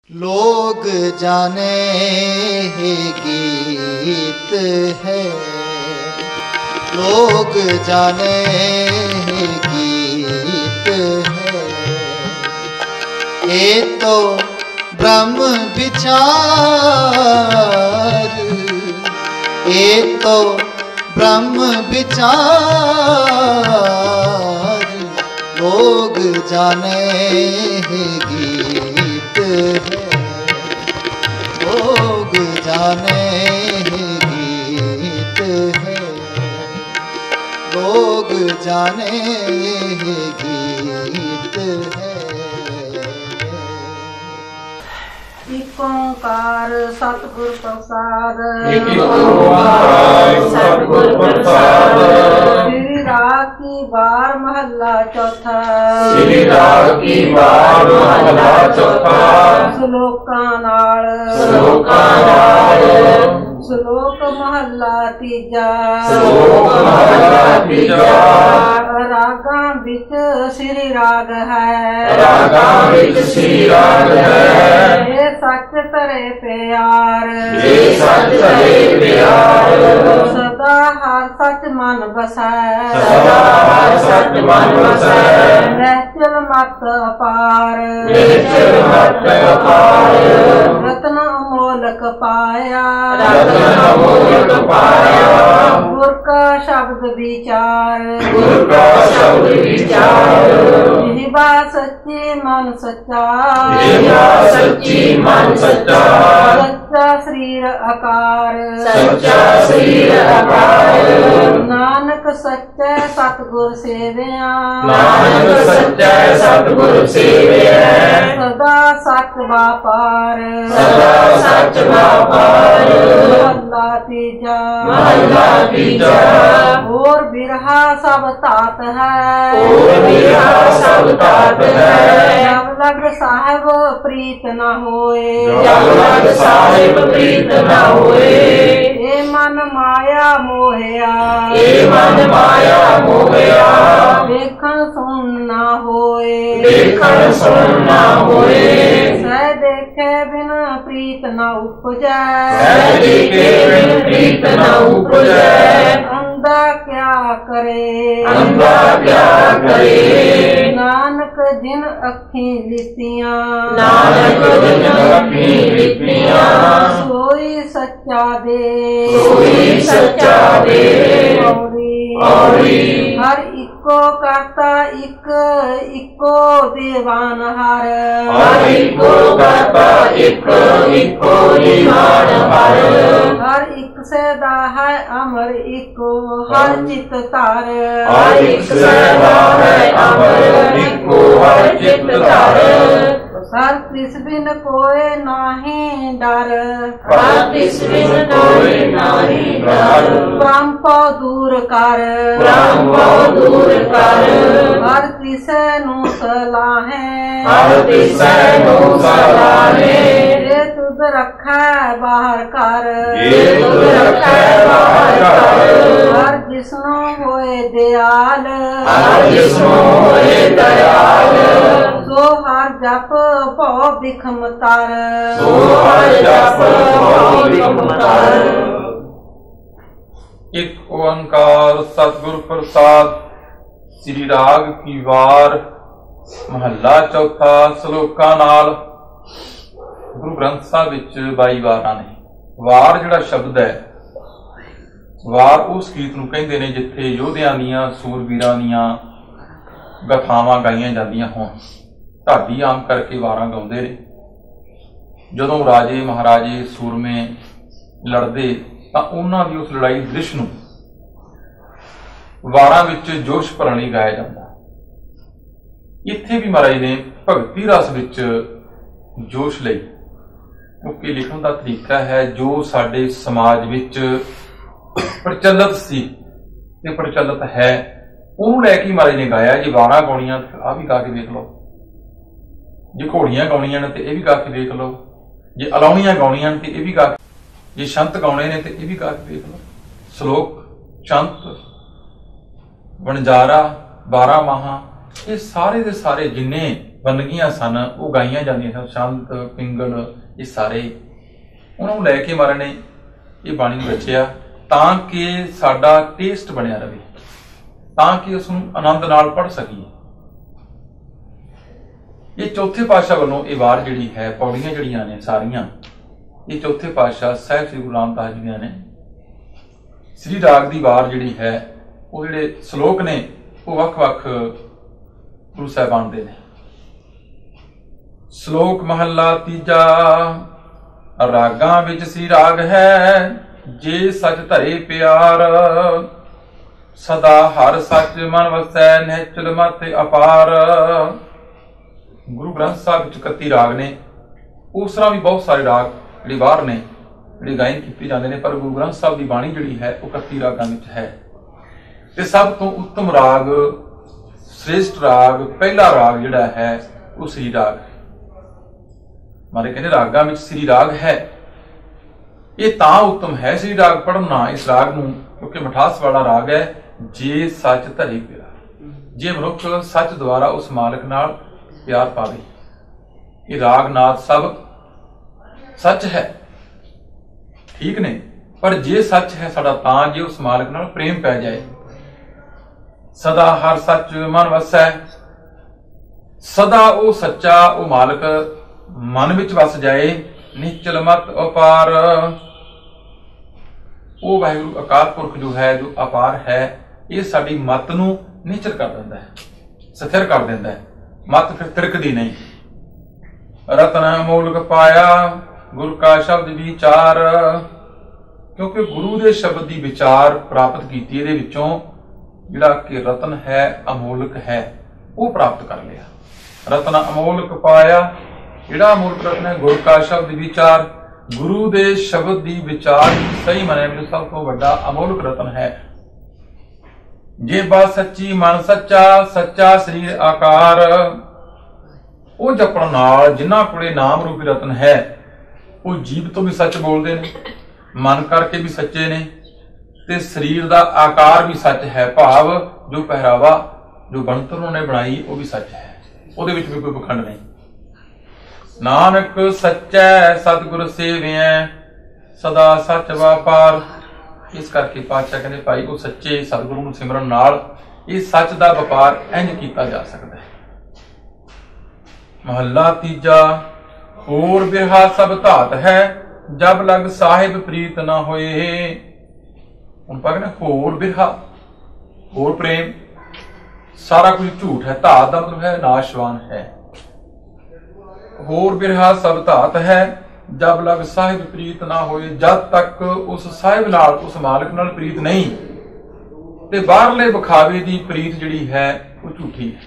लोग जाने ही गीत है, लोग जाने ही गीत है। ये तो ब्रह्म विचार, ये तो ब्रह्म विचार। लोग जाने ही गीत है, लोग जाने ही गीत है, लोग जाने ही गीत है। एक ओंकार सतगुर प्रसाद, एक ओंकार सतगुर प्रसाद। श्री राग की बार महला चौथा, श्री राग की बार महला चौथा। श्लोकां नाल, श्लोकां नाल। श्लोक महला तीजा, श्लोक महला तीजा। रागां विच श्री राग है, रागां विच श्री राग है। ये सच तरे प्यार, ये सच तरे प्यार। सदा हर सच मन बसै, सदा हर सच मन बसै। निश्चल मत अपार, निश्चल मत अपार। रत्न अमोलक पाया, रत्न अमोलक पाया। गुर का शब्द विचार, गुर का शब्द विचार। जिह्वा सच्ची मन सच्चा, जिह्वा सच्ची मन सच्चा। सच्चा शरीर आकार, सच्चा शरीर आकार। नानक सच्चे सतगुर सेविया, नानक सच्चा सतगुर सेविया। सदा सच व्यापार, सदा सच व्यापार। महला तीजा, महला तीजा। और बिरहा सब तात है, और बिरहा सब तात है। जब लग साहेब प्रीत न होए, जब लग साहिब प्रीत न होए। ए मन माया मोहया, ए मन माया मोहया। देखन सुन न होए, देखन सुन न होए। सह देखे बिन प्रीत न उपजै, सह देखे बिन प्रीत न उपजै। अंधा क्या करे, अंधा क्या करे। नानक जिन अखी लितियां, नानक जिन अखीं लिखियां। सोई सच्चा दे, सोई सच्चा दे। औरी हर इको करता इक इको देवान हर, हर इको करता इक इको निहान हर। हर एक सदा है अमर इको हर चित तार, हर एक सदा है अमर इको हर चित तार। हर तिस बिन कोई नाही डर, हर तिस बिन कोई नाही डर। ब्रह्म पौ दूर कर, ब्रह्म पौ दूर कर। हर तिसै नू सलाहे, हर तिसै नू सलाहे। ये तुद रखै बाहर कर, ये तुद रखै बाहर कर। हर जिसनों होए दयाल, हर जिसनों होए दयाल। सो हर जप भौ बिखम तर, सो हर जप भौ बिखम तर। एक ओंकार सतगुर प्रसाद। श्री राग की वार महला चौथा। श्लोकां नाल। गुरु ग्रंथ ਸਾਹਿਬ ਵਿੱਚ 22 ਵਾਰਾਂ ਨੇ। ਵਾਰ ਜਿਹੜਾ ਸ਼ਬਦ ਹੈ, ਵਾਰ ਉਸ ਗੀਤ ਨੂੰ ਕਹਿੰਦੇ ਨੇ ਜਿੱਥੇ ਯੋਧਿਆਂ ਦੀਆਂ, ਸੂਰਬੀਰਾਂ ਦੀਆਂ ਗਾਥਾਵਾਂ ਗਾਈਆਂ ਜਾਂਦੀਆਂ ਹੋਣ। ਢਾਡੀ ਆਮ ਕਰਕੇ ਵਾਰਾਂ ਗਾਉਂਦੇ ਨੇ। ਜਦੋਂ ਰਾਜੇ ਮਹਾਰਾਜੇ ਸੂਰਮੇ ਲੜਦੇ ਤਾਂ ਉਹਨਾਂ ਦੀ ਉਸ ਲੜਾਈ ਦ੍ਰਿਸ਼ ਨੂੰ ਵਾਰਾਂ ਵਿੱਚ ਜੋਸ਼ ਭਰਨ ਲਈ ਗਾਇਆ ਜਾਂਦਾ। ਇੱਥੇ ਵੀ ਮਹਾਰਾਜ ਨੇ ਭਗਤੀ ਰਸ ਵਿੱਚ ਜੋਸ਼ ਲਈ, ਕਿਉਂਕਿ ਲਿਖਣ ਦਾ ਤਰੀਕਾ ਹੈ ਜੋ ਸਾਡੇ ਸਮਾਜ ਵਿੱਚ ਪ੍ਰਚਲਿਤ ਸੀ ਤੇ ਪ੍ਰਚਲਿਤ ਹੈ, ਉਹਨੂੰ ਲੈ ਕੇ ਮਹਾਰਾਜ ਨੇ ਗਾਇਆ। ਜੇ ਵਾਰਾਂ ਗਾਉਣੀਆਂ ਆਹ ਵੀ ਗਾ ਕੇ ਵੇਖ ਲਓ, ਜੇ ਘੋੜੀਆਂ ਗਾਉਣੀਆਂ ਨੇ ਤੇ ਇਹ ਵੀ ਗਾ ਕੇ ਵੇਖ ਲਓ, ਜੇ ਅਲਾਉਣੀਆਂ ਗਾਉਣੀਆਂ ਨੇ ਤੇ ਇਹ ਵੀ ਗਾ ਕੇ, ਜੇ ਸ਼ੰਤ ਗਾਉਣੇ ਨੇ ਤੇ ਇਹ ਵੀ ਗਾ ਕੇ ਵੇਖ ਲਓ। ਸ਼ਲੋਕ, ਸ਼ੰਤ, ਵਣਜਾਰਾ, 12 ਮਾਹਾਂ, ਇਹ ਸਾਰੇ ਦੇ ਸਾਰੇ ਜਿੰਨੇ ਵੰਨਗੀਆਂ ਸਨ ਉਹ ਗਾਈਆਂ ਜਾਂਦੀਆਂ ਸਨ। ਛੰਦ ਪਿੰਗਲ ਇਹ ਸਾਰੇ ਉਹਨਾਂ ਨੂੰ ਲੈ ਕੇ ਮਹਾਰਾਜ ਨੇ ਇਹ ਬਾਣੀ ਨੂੰ ਰਚਿਆ ਤਾਂ ਕਿ ਸਾਡਾ ਟੇਸਟ ਬਣਿਆ ਰਹੇ, ਤਾਂ ਕਿ ਉਸ ਨੂੰ ਆਨੰਦ ਨਾਲ ਪੜ੍ਹ ਸਕੀਏ। ਇਹ ਚੌਥੇ ਪਾਤਸ਼ਾਹ ਵੱਲੋਂ ਇਹ ਵਾਰ ਜਿਹੜੀ ਹੈ, ਪੌੜੀਆਂ ਜਿਹੜੀਆਂ ਨੇ ਸਾਰੀਆਂ, ਇਹ ਚੌਥੇ ਪਾਤਸ਼ਾਹ ਸਾਹਿਬ ਸ੍ਰੀ ਗੁਰੂ ਰਾਮਦਾਸ ਜੀ ਨੇ ਸ੍ਰੀ ਰਾਗ ਦੀ ਵਾਰ ਜਿਹੜੀ ਹੈ, ਉਹ ਜਿਹੜੇ ਸ਼ਲੋਕ ਨੇ ਉਹ ਵੱਖ-ਵੱਖ ਗੁਰੂ ਸਾਹਿਬਾਨ ਦੇ ਨੇ। ਸ਼ਲੋਕ ਮਹੱਲਾ ਤੀਜਾ। ਰਾਗਾਂ ਵਿੱਚ ਸ੍ਰੀ ਰਾਗ ਹੈ, ਜੇ ਸੱਚ ਧਰੇ ਪਿਆਰ, ਸਦਾ ਹਰ ਸੱਚ ਮਨ ਵਸੈ, ਨਿਹਚਲ ਮਤ ਅਪਾਰ। ਗੁਰੂ ਗ੍ਰੰਥ ਸਾਹਿਬ ਵਿੱਚ 31 ਰਾਗ ਨੇ। ਉਸ ਤਰ੍ਹਾਂ ਵੀ ਬਹੁਤ ਸਾਰੇ ਰਾਗ ਜਿਹੜੇ ਬਾਹਰ ਨੇ, ਜਿਹੜੇ ਗਾਇਨ ਕੀਤੇ ਜਾਂਦੇ ਨੇ, ਪਰ ਗੁਰੂ ਗ੍ਰੰਥ ਸਾਹਿਬ ਦੀ ਬਾਣੀ ਜਿਹੜੀ ਹੈ ਉਹ 31 ਰਾਗਾਂ ਵਿੱਚ ਹੈ। ਤੇ ਸਭ ਤੋਂ ਉੱਤਮ ਰਾਗ, ਸ੍ਰੇਸ਼ਟ ਰਾਗ, ਪਹਿਲਾ ਰਾਗ ਜਿਹੜਾ ਹੈ ਉਹ ਸ੍ਰੀ ਰਾਗ। ਮਾਰੇ ਕਹਿੰਦੇ ਰਾਗਾਂ ਵਿੱਚ ਸ੍ਰੀ ਰਾਗ ਹੈ। ਇਹ ਤਾਂ ਉੱਤਮ ਹੈ ਸ੍ਰੀ ਰਾਗ ਪੜ੍ਹਨਾ ਇਸ ਰਾਗ ਨੂੰ, ਕਿਉਂਕਿ ਮਿਠਾਸ ਵਾਲਾ ਰਾਗ ਹੈ। ਜੇ ਸੱਚ ਧਰੇ ਪਿਆਰ, ਜੇ ਮਨੁੱਖ ਸੱਚ ਦੁਆਰਾ ਉਸ ਮਾਲਕ ਨਾਲ ਪਿਆਰ ਪਾਵੇ। ਇਹ ਰਾਗ ਨਾਦ ਸਭ ਸੱਚ ਹੈ, ਠੀਕ ਨੇ, ਪਰ ਜੇ ਸੱਚ ਹੈ ਸਾਡਾ ਤਾਂ ਜੇ ਉਸ ਮਾਲਕ ਨਾਲ ਪ੍ਰੇਮ ਪੈ ਜਾਏ। ਸਦਾ ਹਰ ਸੱਚ ਮਨ ਵਸੈ, ਸਦਾ ਉਹ ਸੱਚਾ ਉਹ ਮਾਲਕ ਮਨ ਵਿੱਚ ਵਸ ਜਾਏ। ਨਿਚਲ ਮਤ ਅਪਾਰ, ਉਹ ਵਾਹਿਗੁਰੂ ਅਕਾਲ ਪੁਰਖ ਜੋ ਹੈ, ਜੋ ਅਪਾਰ ਹੈ, ਇਹ ਸਾਡੀ ਮਤ ਨੂੰ ਨਿਚਲ ਕਰ ਦਿੰਦਾ ਹੈ, ਸਥਿਰ ਕਰ ਦਿੰਦਾ ਹੈ। ਮਤ ਫਿਰ ਤਿਰਕਦੀ ਨਹੀਂ। ਰਤਨ ਅਮੋਲਕ ਪਾਇਆ, ਗੁਰ ਕਾ ਸ਼ਬਦ ਵਿਚਾਰ, ਕਿਉਂਕਿ ਗੁਰੂ ਦੇ ਸ਼ਬਦ ਦੀ ਵਿਚਾਰ ਪ੍ਰਾਪਤ ਕੀਤੀ, ਇਹਦੇ ਵਿੱਚੋਂ ਜਿਹੜਾ ਕਿ ਰਤਨ ਹੈ, ਅਮੋਲਕ ਹੈ, ਉਹ ਪ੍ਰਾਪਤ ਕਰ ਲਿਆ। ਰਤਨ ਅਮੋਲਕ ਪਾਇਆ, ਜਿਹੜਾ ਅਮੋਲਕ ਰਤਨ ਹੈ ਗੁਰ ਕਾ ਸ਼ਬਦ ਵਿਚਾਰ, ਗੁਰੂ ਦੇ ਸ਼ਬਦ ਦੀ ਵਿਚਾਰ ਸਹੀ ਮੰਨੇ ਮੈਨੂੰ ਸਭ ਤੋਂ ਵੱਡਾ ਅਮੋਲਕ ਰਤਨ ਹੈ। ਜੇਬਾ ਸੱਚੀ ਮਨ ਸੱਚਾ, ਸੱਚਾ ਸਰੀਰ ਆਕਾਰ, ਉਹ ਜਪਣ ਨਾਲ ਜਿਨ੍ਹਾਂ ਕੋਲੇ ਨਾਮ ਰੂਪੀ ਰਤਨ ਹੈ ਉਹ ਜੀਭ ਤੋਂ ਵੀ ਸੱਚ ਬੋਲਦੇ ਨੇ, ਮਨ ਕਰਕੇ ਵੀ ਸੱਚੇ ਨੇ, ਤੇ ਸਰੀਰ ਦਾ ਆਕਾਰ ਵੀ ਸੱਚ ਹੈ। ਭਾਵ ਜੋ ਪਹਿਰਾਵਾ, ਜੋ ਬਣਤਰ ਉਹਨੇ ਬਣਾਈ ਉਹ ਵੀ ਸੱਚ ਹੈ, ਉਹਦੇ ਵਿੱਚ ਵੀ ਕੋਈ ਪਖੰਡ ਨਹੀਂ। ਨਾਨਕ ਸੱਚੈ ਸਤਿਗੁਰ ਸੇਵਿਐ, ਸਦਾ ਸੱਚ ਵਾਪਾਰ। ਇਸ ਕਰਕੇ ਪਾਤਸ਼ਾਹ ਕਹਿੰਦੇ ਭਾਈ ਉਹ ਸੱਚੇ ਸਤਿਗੁਰੂ ਨੂੰ ਸਿਮਰਨ ਨਾਲ ਇਹ ਸੱਚ ਦਾ ਵਪਾਰ ਇੰਝ ਕੀਤਾ ਜਾ ਸਕਦਾ ਹੈ। ਮਹੱਲਾ ਤੀਜਾ। ਹੋਰ ਬਿਰਹਾ ਸਭ ਧਾਤ ਹੈ, ਜਬ ਲਗ ਸਾਹਿਬ ਪ੍ਰੀਤ ਨਾ ਹੋਏ। ਹੁਣ ਪਾ ਕਹਿੰਦੇ ਹੋਰ ਬਿਰਹਾ, ਹੋਰ ਪ੍ਰੇਮ, ਸਾਰਾ ਕੁਝ ਝੂਠ ਹੈ। ਧਾਤ ਦਾ ਮਤਲਬ ਹੈ ਨਾਸ਼ਵਾਨ ਹੈ। ਹੋਰ ਬਿਰਹਾ ਸਭ ਧਾਤ ਹੈ, ਜਬ ਲਗ ਸਾਹਿਬ ਪ੍ਰੀਤ ਨਾ ਹੋਏ। ਜਦ ਤੱਕ ਉਸ ਸਾਹਿਬ ਨਾਲ, ਉਸ ਮਾਲਕ ਨਾਲ ਪ੍ਰੀਤ ਨਹੀਂ, ਤੇ ਬਾਹਰਲੇ ਵਿਖਾਵੇ ਦੀ ਪ੍ਰੀਤ ਜਿਹੜੀ ਹੈ ਉਹ ਝੂਠੀ ਹੈ।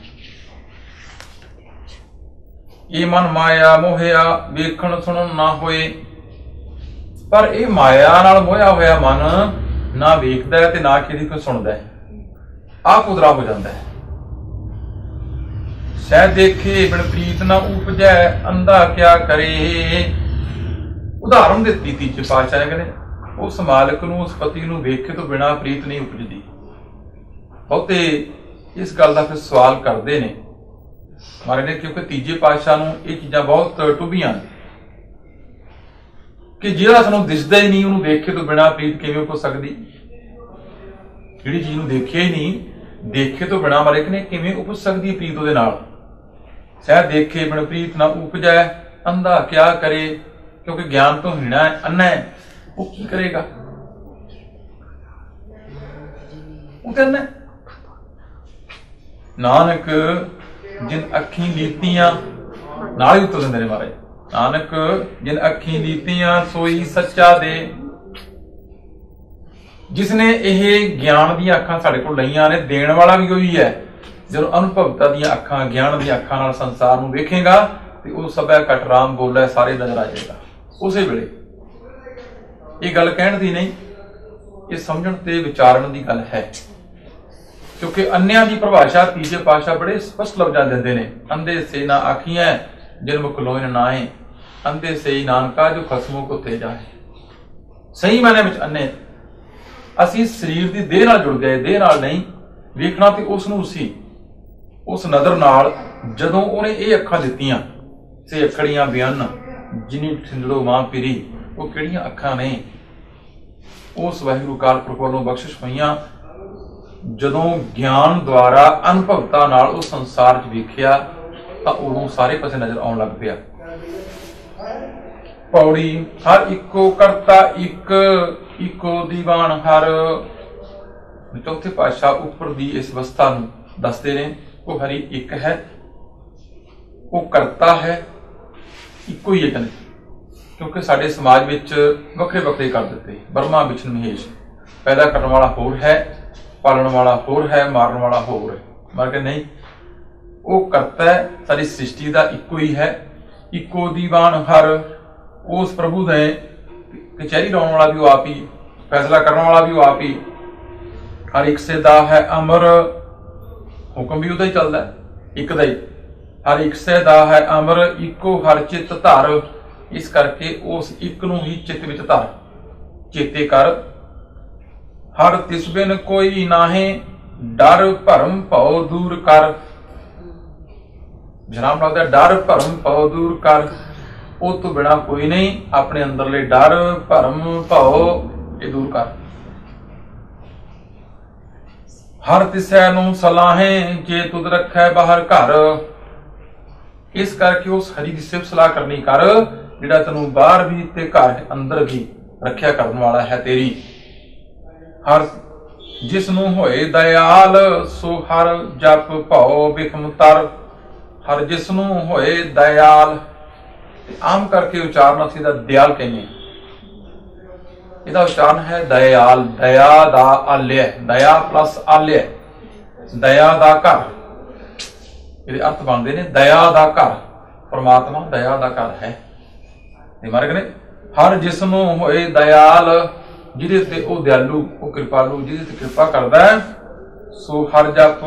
ਇਹ ਮਨ ਮਾਇਆ ਮੋਹਿਆ, ਵੇਖਣ ਸੁਣਨ ਨਾ ਹੋਏ। ਪਰ ਇਹ ਮਾਇਆ ਨਾਲ ਮੋਹਿਆ ਹੋਇਆ ਮਨ ਨਾ ਵੇਖਦਾ ਹੈ ਤੇ ਨਾ ਕਿਸੇ ਦੀ ਸੁਣਦਾ ਹੈ, ਆਪ ਉਦਰਾ ਹੋ ਜਾਂਦਾ ਹੈ। ਸਹਿ ਦੇਖੇ ਬਿਨ ਪ੍ਰੀਤ ਨਾ ਉਪਜੈ, ਅੰਧਾ ਕਿਆ ਕਰੇ। ਉਦਾਹਰਨ ਦਿੱਤੀ ਤੀਜੇ ਪਾਤਸ਼ਾਹ ਨੇ, ਕਹਿੰਦੇ ਉਸ ਮਾਲਕ ਨੂੰ, ਉਸ ਪਤੀ ਨੂੰ ਵੇਖੇ ਤੋਂ ਬਿਨਾ ਪ੍ਰੀਤ ਨਹੀਂ ਉਪਜਦੀ। ਬਹੁਤੇ ਇਸ ਗੱਲ ਦਾ ਫਿਰ ਸਵਾਲ ਕਰਦੇ ਨੇ ਮਹਾਰਾਜ ਨੇ, ਕਿਉਂਕਿ ਤੀਜੇ ਪਾਤਸ਼ਾਹ ਨੂੰ ਇਹ ਚੀਜ਼ਾਂ ਬਹੁਤ ਟੁੱਭੀਆਂ ਨੇ ਕਿ ਜਿਹੜਾ ਸਾਨੂੰ ਦਿਸਦਾ ਹੀ ਨਹੀਂ ਉਹਨੂੰ ਵੇਖੇ ਤੋਂ ਬਿਨਾ ਪ੍ਰੀਤ ਕਿਵੇਂ ਉਪਜ ਸਕਦੀ। ਜਿਹੜੀ ਚੀਜ਼ ਨੂੰ ਦੇਖਿਆ ਹੀ ਨਹੀਂ, ਦੇਖੇ ਤੋਂ ਬਿਨਾ ਮਹਾਰਾਜ ਨੇ ਕਿਵੇਂ ਉਪਜ ਸਕਦੀ ਹੈ ਪ੍ਰੀਤ ਉਹਦੇ ਨਾਲ। ਸਹਿ ਦੇਖੇ ਬਿਨ ਪ੍ਰੀਤ ਨਾ ਉਪਜੈ, ਅੰਧਾ ਕਿਆ ਕਰੇ। ਕਿਉਂਕਿ ਗਿਆਨ ਤੋਂ ਹੀਣਾ ਹੈ, ਅੰਨਾ ਹੈ, ਉਹ ਕੀ ਕਰੇਗਾ? ਉਹ ਕਹਿੰਦਾ ਨਾਨਕ ਜਿਨ ਅੱਖੀਂ ਲੀਤੀਆਂ, ਨਾਲ ਹੀ ਉੱਤਰ ਦਿੰਦੇ ਨੇ ਮਹਾਰਾਜ, ਨਾਨਕ ਜਿਨ ਅੱਖੀਂ ਲੀਤੀਆਂ ਸੋਈ ਸੱਚਾ ਦੇ। ਜਿਸਨੇ ਇਹ ਗਿਆਨ ਦੀਆਂ ਅੱਖਾਂ ਸਾਡੇ ਕੋਲ ਲਈਆਂ ਨੇ, ਦੇਣ ਵਾਲਾ ਵੀ ਉਹੀ ਹੈ। ਜਦੋਂ ਅਨੁਭਵਤਾ ਦੀਆਂ ਅੱਖਾਂ, ਗਿਆਨ ਦੀਆਂ ਅੱਖਾਂ ਨਾਲ ਸੰਸਾਰ ਨੂੰ ਵੇਖੇਗਾ ਤੇ ਉਹ ਸਭੈ ਘਟ ਰਾਮ ਬੋਲੇ ਸਾਰੇ ਨਜ਼ਰ ਆ ਜਾਏਗਾ। ਉਸੇ ਵੇਲੇ ਇਹ ਗੱਲ ਕਹਿਣ ਦੀ ਨਹੀਂ, ਇਹ ਸਮਝਣ ਤੇ ਵਿਚਾਰਨ ਦੀ ਗੱਲ ਹੈ। ਕਿਉਂਕਿ ਅੰਨਿਆਂ ਦੀ ਪਰਿਭਾਸ਼ਾ ਤੀਜੇ ਪਾਤਸ਼ਾਹ ਬੜੇ ਸਪਸ਼ਟ ਲਫ਼ਜ਼ਾਂ ਦਿੰਦੇ ਨੇ। ਅੰਧੇ ਸੇ ਨਾ ਆਖੀਆਂ ਜਿਨ ਮੁਖ ਲੋਇਨ ਨਾਏ, ਅੰਧੇ ਸੇ ਨਾਨਕਾ ਜੋ ਖਸਮੋ ਕੋ ਤੇ ਜਾਏ। ਸਹੀ ਮਾਇਨੇ ਵਿੱਚ ਅੰਨੇ ਅਸੀਂ ਸਰੀਰ ਦੀ ਦੇਹ ਨਾਲ ਜੁੜ ਗਏ, ਦੇਹ ਨਾਲ ਨਹੀਂ। ਵੇਖਣਾ ਤੇ ਉਸ ਨੂੰ ਸੀ, ਉਸ ਨਦਰ ਨਾਲ ਜਦੋਂ ਉਹਨੇ ਇਹ ਅੱਖਾਂ ਦਿੱਤੀਆਂ, ਸੇ ਅੱਖੜੀਆਂ ਬਿਆਨ ਜਿਨੀ ਠਿੰਡੜੋ ਮਾਂ ਪਿਰੀ, ਉਹ ਕਿਹੜੀਆਂ ਅੱਖਾਂ ਨੇ? ਉਸ ਵਾਹਿਗੁਰੂ ਅਕਾਲ ਪੁਰਖ ਵੱਲੋਂ ਬਖਸ਼ਿਸ਼ ਹੋਈਆਂ। ਜਦੋਂ ਗਿਆਨ ਦੁਆਰਾ ਅਨੁਭਵਤਾ ਨਾਲ ਉਹ ਸੰਸਾਰ 'ਚ ਵੇਖਿਆ ਤਾਂ ਉਦੋਂ ਸਾਰੇ ਪਾਸੇ ਨਜ਼ਰ ਆਉਣ ਲੱਗ ਪਿਆ। ਪੌੜੀ ਹਰ ਇੱਕੋ ਕਰਤਾ ਇੱਕ, ਇੱਕੋ ਦੀਵਾਨ ਹਰ। ਚੌਥੇ ਪਾਤਸ਼ਾਹ ਉੱਪਰ ਦੀ ਇਸ ਅਵਸਥਾ ਨੂੰ ਦੱਸਦੇ ਨੇ। ਉਹ ਹਰੀ ਇੱਕ ਹੈ, ਉਹ ਕਰਤਾ ਹੈ, ਇੱਕੋ ਹੀ ਹੈ ਕਹਿੰਦੇ, ਕਿਉਂਕਿ ਸਾਡੇ ਸਮਾਜ ਵਿੱਚ ਵੱਖਰੇ ਵੱਖਰੇ ਕਰ ਦਿੱਤੇ। ਬਰਮਾ ਵਿਸ਼ਨ ਮਹੇਸ਼, ਪੈਦਾ ਕਰਨ ਵਾਲਾ ਹੋਰ ਹੈ, ਪਾਲਣ ਵਾਲਾ ਹੋਰ ਹੈ, ਮਾਰਨ ਵਾਲਾ ਹੋਰ ਹੈ। ਮਰ ਕੇ ਨਹੀਂ, ਉਹ ਕਰਤਾ ਹੈ, ਸਾਰੀ ਸ੍ਰਿਸ਼ਟੀ ਦਾ ਇੱਕੋ ਹੀ ਹੈ। ਇੱਕੋ ਦੀਵਾਨ ਹਰ, ਉਸ ਪ੍ਰਭੂ ਦੇ ਕਚਹਿਰੀ ਲਾਉਣ ਵਾਲਾ ਵੀ ਉਹ ਆਪ ਹੀ, ਫੈਸਲਾ ਕਰਨ ਵਾਲਾ ਵੀ ਉਹ ਆਪ ਹੀ। ਹਰ ਇੱਕ ਸੇ ਦਾ ਹੈ ਅਮਰ, ਹੁਕਮ ਵੀ ਉਹਦਾ ਹੀ ਚੱਲਦਾ ਹੈ, ਇੱਕ ਦਾ ਹੀ। ਹਰ ਇੱਕ ਸੇ ਦਾ ਹੈ ਅਮਰ, ਇੱਕੋ ਹਰ ਚਿੱਤ ਧਰ। ਇਸ ਕਰਕੇ ਉਸ ਇੱਕ ਨੂੰ ਹੀ ਚਿੱਤ ਵਿੱਚ ਧਰ, ਚੇਤੇ ਕਰ। ਹਰ ਤਿਸ ਬਿਨ ਕੋਈ ਨਾਹੀਂ, ਡਰ ਭਰਮ ਭਉ ਦੂਰ ਕਰ। ਜਨਾਬ ਲੱਗਦਾ ਡਰ ਭਰਮ ਭਉ ਦੂਰ ਕਰ, ਉਹ ਤੋਂ ਬਿਨਾ ਕੋਈ ਨਹੀਂ। ਆਪਣੇ ਅੰਦਰਲੇ ਡਰ ਭਰਮ ਭਉ ਇਹ ਦੂਰ ਕਰ। ਹਰ ਤਿਸੈ ਨੂੰ ਸਲਾਹੇ, ਜੇ ਤੁਧ ਰੱਖੈ ਬਾਹਰ ਘਰ। ਇਸ ਕਰਕੇ ਉਸ ਹਰੀ ਦੀ ਸਿਫਤ ਸਲਾਹ ਕਰਨੀ ਕਰ, ਜਿਹੜਾ ਤੈਨੂੰ ਬਾਹਰ ਵੀ ਤੇ ਘਰ ਅੰਦਰ ਵੀ ਰੱਖਿਆ ਕਰਨ ਵਾਲਾ ਹੈ ਤੇਰੀ। ਹਰ ਜਿਸ ਨੂੰ ਹੋਏ ਦਇਆਲ, ਸੋ ਹਰ ਜਪ ਭਉ ਬਿਖਮ ਤਰ। ਹਰ ਜਿਸ ਨੂੰ ਹੋਏ ਦਇਆਲ, ਆਮ ਕਰਕੇ ਉਚਾਰਨ ਅਸੀਂ ਦਾ ਦਿਆਲ ਕਹਿੰਦੇ, ਇਹਦਾ ਉਚਾਰਨ ਹੈ ਦਇਆਲ। ਦਇਆ ਦਾ ਆਲਿਆ, ਦਇਆ ਪਲੱਸ ਆਲਿਆ, ਦਇਆ ਦਾ ਘਰ। ਇਹਦੇ ਅਰਥ ਬਣਦੇ ਨੇ ਦਇਆ ਦਾ ਘਰ। ਪਰਮਾਤਮਾ ਦਇਆ ਦਾ ਘਰ ਹੈ। ਤੇ ਮਾਰਗ ਨੇ ਹਰ ਜਿਸ ਨੂੰ ਹੋਏ ਦਇਆਲ, ਜਿਹਦੇ ਤੇ ਉਹ ਦਿਆਲੂ, ਉਹ ਕਿਰਪਾਲੂ, ਜਿਹਦੇ ਤੇ ਕਿਰਪਾ ਕਰਦਾ ਹੈ। ਸੋ ਹਰ ਜਪ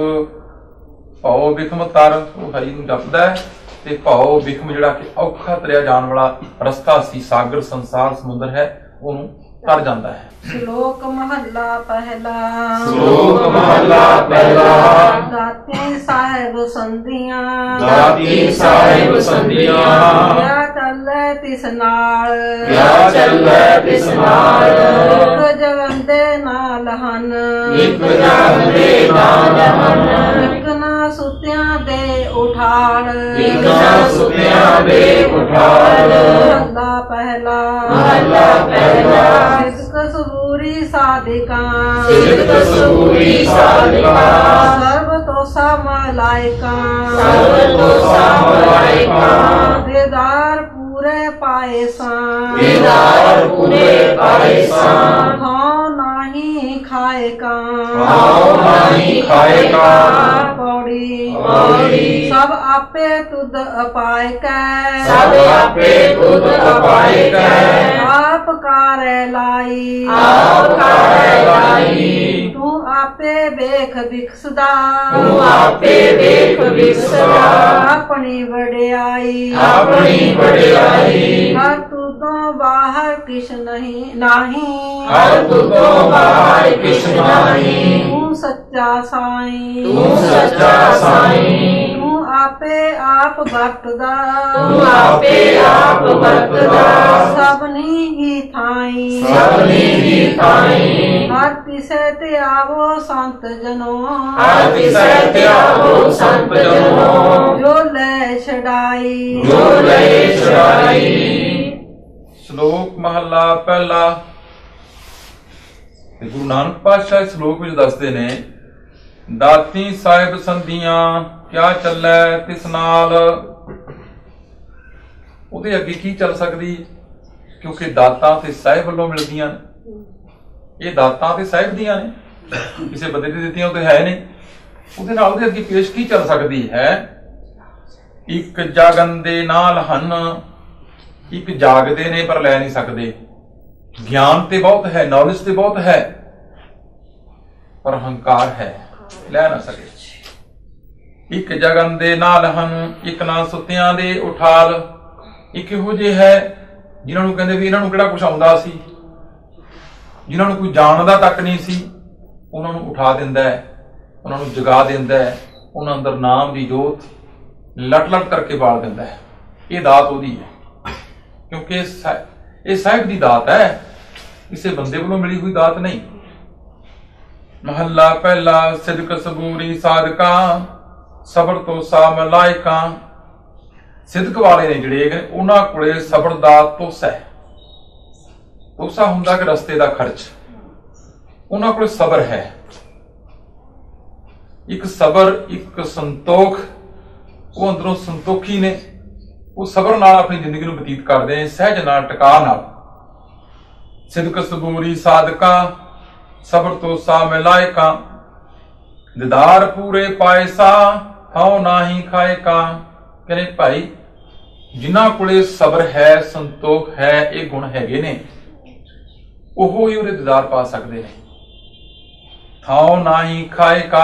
ਭਉ ਬਿਖਮ ਤਰ, ਉਹ ਹਰੀ ਨੂੰ ਜਪਦਾ ਹੈ ਤੇ ਭਉ ਬਿਖਮ ਜਿਹੜਾ ਕਿ ਔਖਾ ਤਰਿਆ ਜਾਣ ਵਾਲਾ ਰਸਤਾ ਸੀ, ਸਾਗਰ ਸੰਸਾਰ ਸਮੁੰਦਰ ਹੈ, ਉਹਨੂੰ ਤਰ ਜਾਂਦਾ ਹੈ। ਸ਼ਲੋਕ ਮਹੱਲਾ ਪਹਿਲਾ। ਸ਼ਲੋਕ ਮਹੱਲਾ ਪਹਿਲਾ। ਦਾਤੀ ਸਾਹਿਬ ਸੰਧੀਆਂ, ਦਾਤੀ ਸਾਹਿਬ ਸੰਧੀਆਂ। ਕਿਆ ਚੱਲੇ ਤਿਸ ਨਾਲ, ਕਿਆ ਚੱਲੇ ਤਿਸ ਨਾਲ। ਇੱਕ ਜਗੰਦੇ ਨਾਲ ਹਨ, ਇੱਕ ਜਗੰਦੇ ਨਾਲ ਹਨ। ਇੱਕ ਨਾ ਸੁਤਿਆਂ ਦੇ ਉਠਾਲ, ਇੱਕ ਨਾ ਸੁਤਿਆਂ ਦੇ ਉਠਾਲ। ਮਹੱਲਾ ਪਹਿਲਾ। ਮਹੱਲਾ ਪਹਿਲਾ। ਸਿਦਕ ਸਬੂਰੀ ਸਾਧਿਕਾਂ, ਸਿਦਕ ਸਬੂਰੀ ਸਾਧਿਕਾਂ। ਸਰਬ ਤੋਸਾ ਮਲਾਇਕਾਂ, ਸਰਬ ਤੋਸਾ ਮਲਾਇਕਾਂ। ਦੇਦਾਰ ਪੂਰੇ ਪਾਏ ਸਾਂ, ਦੇਦਾਰ ਪੂਰੇ ਪਾਏ ਸਾਂ। ਥਾਉ ਨਾਹੀ ਖਾਏਕਾਂ, ਥਾਉ ਨਾਹੀ ਖਾਏਕਾਂ। ਪੌੜੀ ਪੌੜੀ। ਸਭ ਆਪੇ ਤੁਧ ਅਪਾਇ ਕੈ, ਸਭ ਆਪੇ ਤੁਧ ਅਪਾਇ ਕੈ। ਆਪ ਕਾਰੈ ਲਾਈ, ਆਪ ਕਾਰੈ ਲਾਈ। ਤੂੰ ਆਪੇ ਵੇਖ ਵਿਖਸਦਾ, ਤੂੰ ਆਪੇ ਵੇਖ ਵਿਖਸਦਾ। ਆਪਣੀ ਵਡਿਆਈ, ਆਪਣੀ ਵਡਿਆਈ। ਹਰ ਤੁਦੋਂ ਬਾਹਰ ਕਿਛ ਨਹੀਂ ਨਾਹੀਂ, ਹਰ ਤੁਦੋਂ ਬਾਹਰ ਕਿਛ ਨਾਹੀਂ। ਤੂੰ ਸੱਚਾ ਸਾਈਂ, ਤੂੰ ਸੱਚਾ ਸਾਈਂ। ਤੂੰ ਆਪੇ ਆਪ ਵਰਤਦਾ, ਤੂੰ ਆਪੇ ਆਪ ਵਰਤਦਾ। ਸਭਨੀ ਹੀ ਥਾਈ, ਸਭਨੀ ਹੀ ਥਾਈ। ਹਰ ਤਿਸੈ ਤੇ ਆਵੋ ਸੰਤ ਜਨੋ, ਹਰ ਤਿਸੈ ਤੇ ਆਵੋ ਸੰਤ ਜਨੋ। ਜੋ ਲੈ ਛਡਾਈ, ਜੋ ਲੈ ਛੁਡਾਈ। ਸ਼ਲੋਕ ਮਹੱਲਾ ਪਹਿਲਾ। ਤੇ ਗੁਰੂ ਨਾਨਕ ਪਾਤਸ਼ਾਹ ਇਸ ਸ਼ਲੋਕ ਵਿੱਚ ਦੱਸਦੇ ਨੇ, ਦਾਤੀ ਸਾਹਿਬ ਸੰਧੀਆਂ, ਕਿਆ ਚੱਲੈ ਤਿਸ ਨਾਲ। ਉਹਦੇ ਅੱਗੇ ਕੀ ਚੱਲ ਸਕਦੀ, ਕਿਉਂਕਿ ਦਾਤਾਂ ਤੇ ਸਾਹਿਬ ਵੱਲੋਂ ਮਿਲਦੀਆਂ ਨੇ। ਇਹ ਦਾਤਾਂ ਤੇ ਸਾਹਿਬ ਦੀਆਂ ਨੇ, ਕਿਸੇ ਬੰਦੇ ਦੀ ਦਿੱਤੀਆਂ ਉਹ ਤੇ ਹੈ ਨਹੀਂ। ਉਹਦੇ ਨਾਲ ਉਹਦੇ ਅੱਗੇ ਪੇਸ਼ ਕੀ ਚੱਲ ਸਕਦੀ ਹੈ। ਇੱਕ ਜਾਗਨ ਦੇ ਨਾਲ ਹਨ, ਇੱਕ ਜਾਗਦੇ ਨੇ ਪਰ ਲੈ ਨਹੀਂ ਸਕਦੇ। ਗਿਆਨ ਤੇ ਬਹੁਤ ਹੈ, ਨੌਲੇਜ ਤੇ ਬਹੁਤ ਹੈ, ਪਰ ਹੰਕਾਰ ਹੈ, ਲੈ ਨਾ ਸਕੇ। ਇੱਕ ਜਗਨ ਦੇ ਨਾਲ ਹਨ, ਇੱਕ ਨਾ ਸੁੱਤਿਆਂ ਦੇ ਉਠਾਲ। ਇੱਕ ਇਹੋ ਜਿਹੇ ਹੈ ਜਿਨ੍ਹਾਂ ਨੂੰ ਕਹਿੰਦੇ ਵੀ ਇਹਨਾਂ ਨੂੰ ਕਿਹੜਾ ਕੁਛ ਆਉਂਦਾ ਸੀ, ਜਿਨ੍ਹਾਂ ਨੂੰ ਕੋਈ ਜਾਣਦਾ ਤੱਕ ਨਹੀਂ ਸੀ, ਉਹਨਾਂ ਨੂੰ ਉਠਾ ਦਿੰਦਾ ਹੈ, ਉਹਨਾਂ ਨੂੰ ਜਗਾ ਦਿੰਦਾ ਹੈ, ਉਹਨਾਂ ਅੰਦਰ ਨਾਮ ਦੀ ਜੋਤ ਲਟ ਲਟ ਕਰਕੇ ਬਾਲ ਦਿੰਦਾ ਹੈ। ਇਹ ਦਾਤ ਉਹਦੀ ਹੈ, ਕਿਉਂਕਿ ਇਹ ਸਾਹਿਬ ਦੀ ਦਾਤ ਹੈ, ਕਿਸੇ ਬੰਦੇ ਵੱਲੋਂ ਮਿਲੀ ਹੋਈ ਦਾਤ ਨਹੀਂ। ਮਹੱਲਾ ਪਹਿਲਾ। ਸਿਦਕ ਸਬੂਰੀ ਸਾਧਕਾਂ ਸਬਰ ਤੋਂ ਸਾ ਮਲਾਇਕਾਂ। ਸਿਦਕ ਵਾਲੇ ਨੇ ਜਿਹੜੇ ਉਹਨਾਂ ਕੋਲੇ ਸਬਰ ਦਾ ਤੋਸਾ ਹੈ। ਤੋਸਾ ਹੁੰਦਾ ਕਿ ਰਸਤੇ ਦਾ ਖਰਚ, ਉਹਨਾਂ ਕੋਲ ਸਬਰ ਹੈ। ਇੱਕ ਸਬਰ, ਇੱਕ ਸੰਤੋਖ, ਉਹ ਅੰਦਰੋਂ ਸੰਤੋਖੀ ਨੇ, ਉਹ ਸਬਰ ਨਾਲ ਆਪਣੀ ਜ਼ਿੰਦਗੀ ਨੂੰ ਬਤੀਤ ਕਰਦੇ ਨੇ, ਸਹਿਜ ਨਾਲ, ਟਿਕਾ ਨਾਲ। ਸਿਦਕ ਸਬੂਰੀ ਸਾਧਕਾਂ ਸਬਰ ਤੋਂ ਸਾ ਮਲਾਇਕਾਂ। ਦਿਦਾਰ ਪੂਰੇ ਪਾਇਸਾ ਥਾਉ ਨਾਹੀ ਖਾਇਕਾ। ਕਹਿੰਦੇ ਭਾਈ ਜਿਨ੍ਹਾਂ ਕੋਲੇ ਸਬਰ ਹੈ, ਸੰਤੋਖ ਹੈ, ਇਹ ਗੁਣ ਹੈਗੇ ਨੇ, ਉਹ ਹੀ ਉਹਦੇ ਦੀਦਾਰ ਪਾ ਸਕਦੇ ਨੇ। ਥਾਉ ਨਾਹੀ ਖਾਇਕਾ।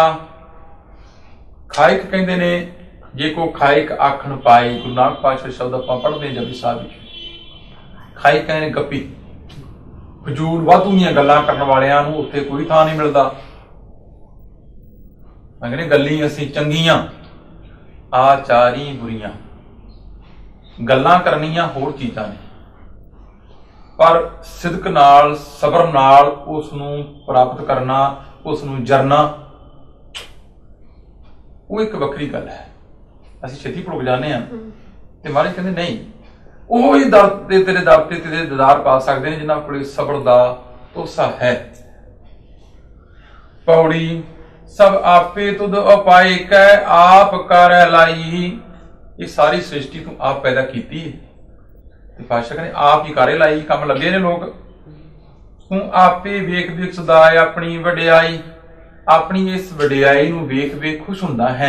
ਖਾਇਕ ਕਹਿੰਦੇ ਨੇ ਜੇ ਕੋ ਖਾਇਕ ਆਖਣ ਪਾਏ। ਗੁਰੂ ਨਾਨਕ ਪਾਤਸ਼ਾਹ ਸ਼ਬਦ ਆਪਾਂ ਪੜ੍ਹਦੇ ਹਾਂ ਜਪਜੀ ਸਾਹਿਬ ਵਿੱਚ। ਖਾਇਕ ਕਹਿੰਦੇ ਗੱਪੀ, ਫਜ਼ੂਲ ਵਾਧੂ ਦੀਆਂ ਗੱਲਾਂ ਕਰਨ ਵਾਲਿਆਂ ਨੂੰ ਉੱਥੇ ਕੋਈ ਥਾਂ ਨਹੀਂ ਮਿਲਦਾ। ਕਹਿੰਦੇ ਗੱਲੀ ਅਸੀਂ ਚੰਗੀਆਂ, ਆਚਾਰੀ ਬੁਰੀਆਂ। ਗੱਲਾਂ ਕਰਨੀਆਂ ਹੋਰ ਚੀਜ਼ਾਂ ਨੇ, ਪਰ ਸਿਦਕ ਨਾਲ, ਸਬਰ ਨਾਲ ਉਸ ਨੂੰ ਪ੍ਰਾਪਤ ਕਰਨਾ, ਉਸ ਨੂੰ ਜਰਨਾ, ਉਹ ਇੱਕ ਵੱਖਰੀ ਗੱਲ ਹੈ। ਅਸੀਂ ਛੇਤੀ ਭੁੱਲ ਜਾਂਦੇ ਹਾਂ ਤੇ ਮਹਾਰਾਜ ਕਹਿੰਦੇ ਨਹੀਂ, ਉਹ ਹੀ ਦਰ ਤੇ ਤੇਰੇ ਦਰ ਤੇ ਤੇਰੇ ਦੀਦਾਰ ਪਾ ਸਕਦੇ ਨੇ ਜਿਨ੍ਹਾਂ ਕੋਲ ਸਬਰ ਦਾ ਤੋਸਾ ਹੈ। ਪੌੜੀ। ਸਭ ਆਪੇ ਤੁਧ ਉਪਾਇ ਕੈ ਆਪ ਕਰ ਲਾਈ। ਇਹ ਸਾਰੀ ਸ੍ਰਿਸ਼ਟੀ ਤੂੰ ਆਪ ਪੈਦਾ ਕੀਤੀ ਹੈ ਤੇ ਪਾਤਸ਼ਾਹ ਕਹਿੰਦੇ ਆਪ ਹੀ ਕਾਰੇ ਲਾਈ, ਕੰਮ ਲੱਗੇ ਨੇ ਲੋਕ। ਤੂੰ ਆਪੇ ਵੇਖ ਵੇਖ ਸਦਾ ਆਪਣੀ ਵਡਿਆਈ। ਆਪਣੀ ਇਸ ਵਡਿਆਈ ਨੂੰ ਵੇਖ ਵੇਖ ਖੁਸ਼ ਹੁੰਦਾ ਹੈ।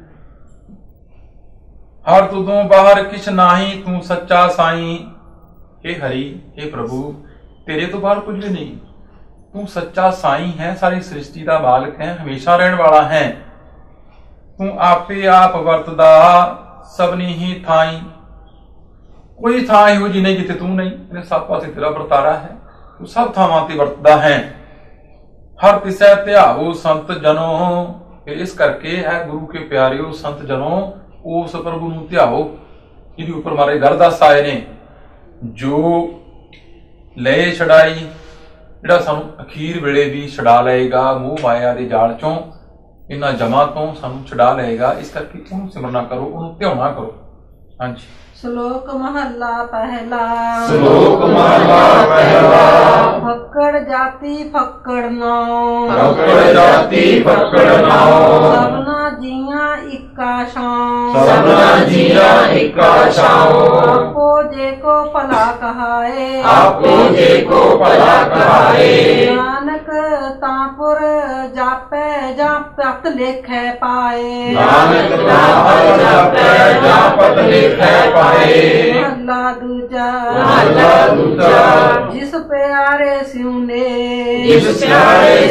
ਹਰ ਤੁਦੋਂ ਬਾਹਰ ਕਿਛ ਨਾਹੀ ਤੂੰ ਸੱਚਾ ਸਾਈਂ। हे हरि, हे प्रभु, तेरे तो बाहर कुछ भी नहीं, तू सच्चा साईं है, सारी सृष्टि का मालिक है, हमेशा रहने वाला है। तू आपे आप वरतदा सबनी ही थाई। कोई थां इहो जी नहीं जिथे तू नहीं, तेरे सब पासे तेरा वरतारा है, तू सब थावां ते वरतदा है। हर तिसै ध्याओ संत जनो। इस करके है गुरु के प्यारिओ संत जनो, उस प्रभु नूं ध्याओ जिहदे उपर मारे गरदास आए ने। जो ले छड़ाई, ਜਿਹੜਾ ਸਾਨੂੰ ਅਖੀਰ ਵੇਲੇ ਵੀ ਛਡਾ ਲਏਗਾ ਮੋਹ ਮਾਇਆ ਦੇ ਜਾਲ ਚੋਂ, ਇਹਨਾਂ ਜਮਾਂ ਤੋਂ ਸਾਨੂੰ ਛਡਾ ਲਏਗਾ। ਇਸ ਕਰਕੇ ਉਹਨੂੰ ਸਿਮਰਨਾ ਕਰੋ, ਉਹਨੂੰ ਧਿਆਉਣਾ ਕਰੋ। ਹਾਂਜੀ। ਸ਼ਲੋਕ ਮਹੱਲਾ ਪਹਿਲਾ। ਸ਼ਲੋਕ ਮਹੱਲਾ ਪਹਿਲਾ। ਫੱਕੜ ਜਾਤੀ ਫੱਕੜ ਨਾਉ। ਫੱਕੜ ਜਾਤੀ ਫੱਕੜ ਨਾਉ। ਸਭਨਾ ਜੀਆਂ ਇੱਕਾ ਛਾਉ। ਸਭਨਾ ਜੀਆਂ ਇੱਕਾ ਛਾਉ। ਆਪੋ ਜੇ ਕੋ ਭਲਾ ਕਹਾਏ। ਆਪੋ ਜੇ ਕੋ ਭਲਾ ਕਹਾਏ। ਨਾਨਕ ਤਾਂਪੁਰ ਜਾਪੈ ਜਾਂ ਪਤ ਲੇਖੈ ਪਾਏ। ਨਾਨਕ ਤਾਂਪੁਰ ਜਾਪੈ ਜਾਂ ਪਤ ਲੇਖੈ ਪਾਏ। ਮਹੱਲਾ ਦੂਜਾ। ਮਹੱਲਾ ਦੂਜਾ। ਜਿਸ ਪਿਆਰੇ ਸਿਉਨੇ। ਜਿਸ ਪਿਆਰੇ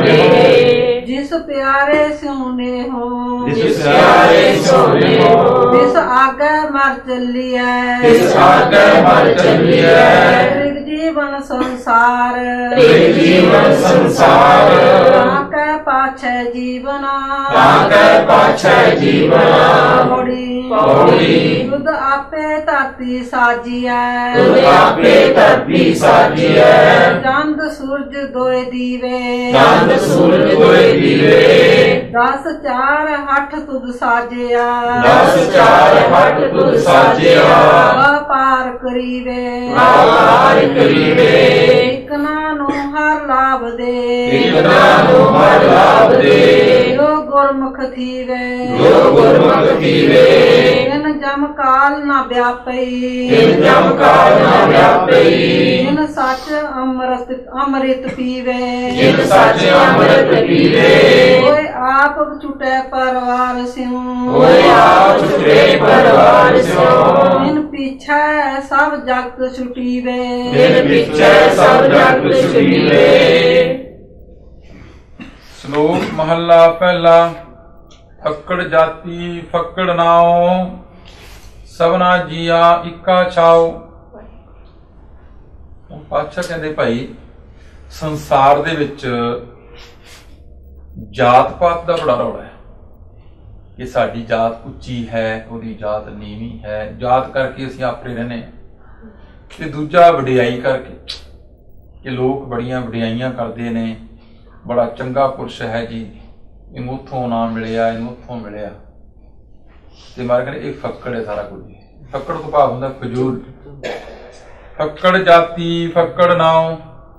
ਸੋਨੇ। ਜਿਸ ਪਿਆਰੇ ਸਿਉਨੇ ਹੋ। ਜਿਸ ਪਿਆਰੇ ਸੋਨੇ ਹੋ। ਜਿਸ ਆਗੇ ਮਰ ਚੱਲੀਐ। ਜਿਸ ਆਗੇ ਮਰ ਚੱਲੀਐ। ਤ੍ਰਿਗ ਜੀਵਨ ਸੰਸਾਰ। ਤ੍ਰਿਗ ਜੀਵਨ ਸੰਸਾਰ। ਤਾਂ ਕੈ ਪਾਛੈ ਜੀਵਨਾ। ਤਾਂ ਕੈ ਪਾਛੈ ਜੀਵਨਾ। ਪੌੜੀ। ਪੌੜੀ। ਤੁਧ ਆਪੇ ਧਰਤੀ ਸਾਜੀਐ। ਤੁਧ ਆਪੇ ਧਰਤੀ ਸਾਜੀਐ। ਚੰਦ ਸੂਰਜ ਦੋਏ ਦੀਵੇ। ਚੰਦ ਸੂਰਜ ਦੋਏ ਦੀਵੇ। 10 4 ਹੱਠ ਤੁਧ ਸਾਜਿਆ। 10 4 ਹੱਠ ਤੁਧ ਸਾਜਿਆ। ਪਾਰ ਕਰੀਵੇ। ਪਾਰ ਕਰੀਵੇ। ਇਕ ਨਾ ਨੂੰ ਹਰ ਲਾਭ ਦੇ। ਇਕ ਨਾ ਨੂੰ ਹਰ ਲਾਭ ਦੇ। ਜੋ ਗੁਰਮੁਖ ਥੀਵੇ। ਜੋ ਗੁਰਮੁਖ ਥੀਵੇ। ਇਨ ਜਮ ਕਾਲ ਨਾ ਵਿਆਪਈ। ਇਨ ਜਮ ਕਾਲ ਨਾ ਵਿਆਪਈ। ਇਨ ਸੱਚ ਅੰਮ੍ਰਿਤ ਪੀਵੇ। ਇਨ ਸੱਚ ਅੰਮ੍ਰਿਤ ਪੀਵੇ। ਓਏ ਆਪ ਛੁਟੈ ਪਰਵਾਰ ਸਿਉ। ਓਏ ਆਪ ਛੁਟੇ ਪਰਵਾਰ ਸਿਉ। ਇਨ ਪਿਛੈ ਸਭ ਜਗਤ ਛੁਟੀਵੇ। ਇਨ ਪਿਛੈ ਸਭ ਜਗਤ ਛੁਟੀਵੇ। ਸ਼ਲੋਕ ਮਹੱਲਾ ਪਹਿਲਾ। ਫੱਕੜ ਜਾਤੀ ਫੱਕੜ ਨਾਉ। ਸਭਨਾ ਜੀਆ ਇੱਕਾ ਛਾਉ। ਪਾਤਸ਼ਾਹ ਕਹਿੰਦੇ ਭਾਈ ਸੰਸਾਰ ਦੇ ਵਿੱਚ ਜਾਤ ਪਾਤ ਦਾ ਬੜਾ ਰੌਲਾ ਹੈ। ਕਿ ਸਾਡੀ ਜਾਤ ਉੱਚੀ ਹੈ, ਉਹਦੀ ਜਾਤ ਨੀਵੀਂ ਹੈ। ਜਾਤ ਕਰਕੇ ਅਸੀਂ ਆਪਰੇ ਰਹਿੰਦੇ ਤੇ ਦੂਜਾ ਵਡਿਆਈ ਕਰਕੇ ਕਿ ਲੋਕ ਬੜੀਆਂ ਵਡਿਆਈਆਂ ਕਰਦੇ ਨੇ, ਬੜਾ ਚੰਗਾ ਪੁਰਸ਼ ਹੈ ਜੀ, ਇਹਨੂੰ ਉੱਥੋਂ ਨਾਮ ਮਿਲਿਆ, ਇਹਨੂੰ ਉੱਥੋਂ ਮਿਲਿਆ। ਤੇ ਮਾਰ ਕਹਿੰਦੇ ਇਹ ਫੱਕੜ ਹੈ ਸਾਰਾ ਕੁਝ। ਫੱਕੜ ਤੋਂ ਭਾਵ ਹੁੰਦਾ ਫਜ਼ੂਲ। ਫੱਕੜ ਜਾਤੀ ਫੱਕੜ ਨਾਉ,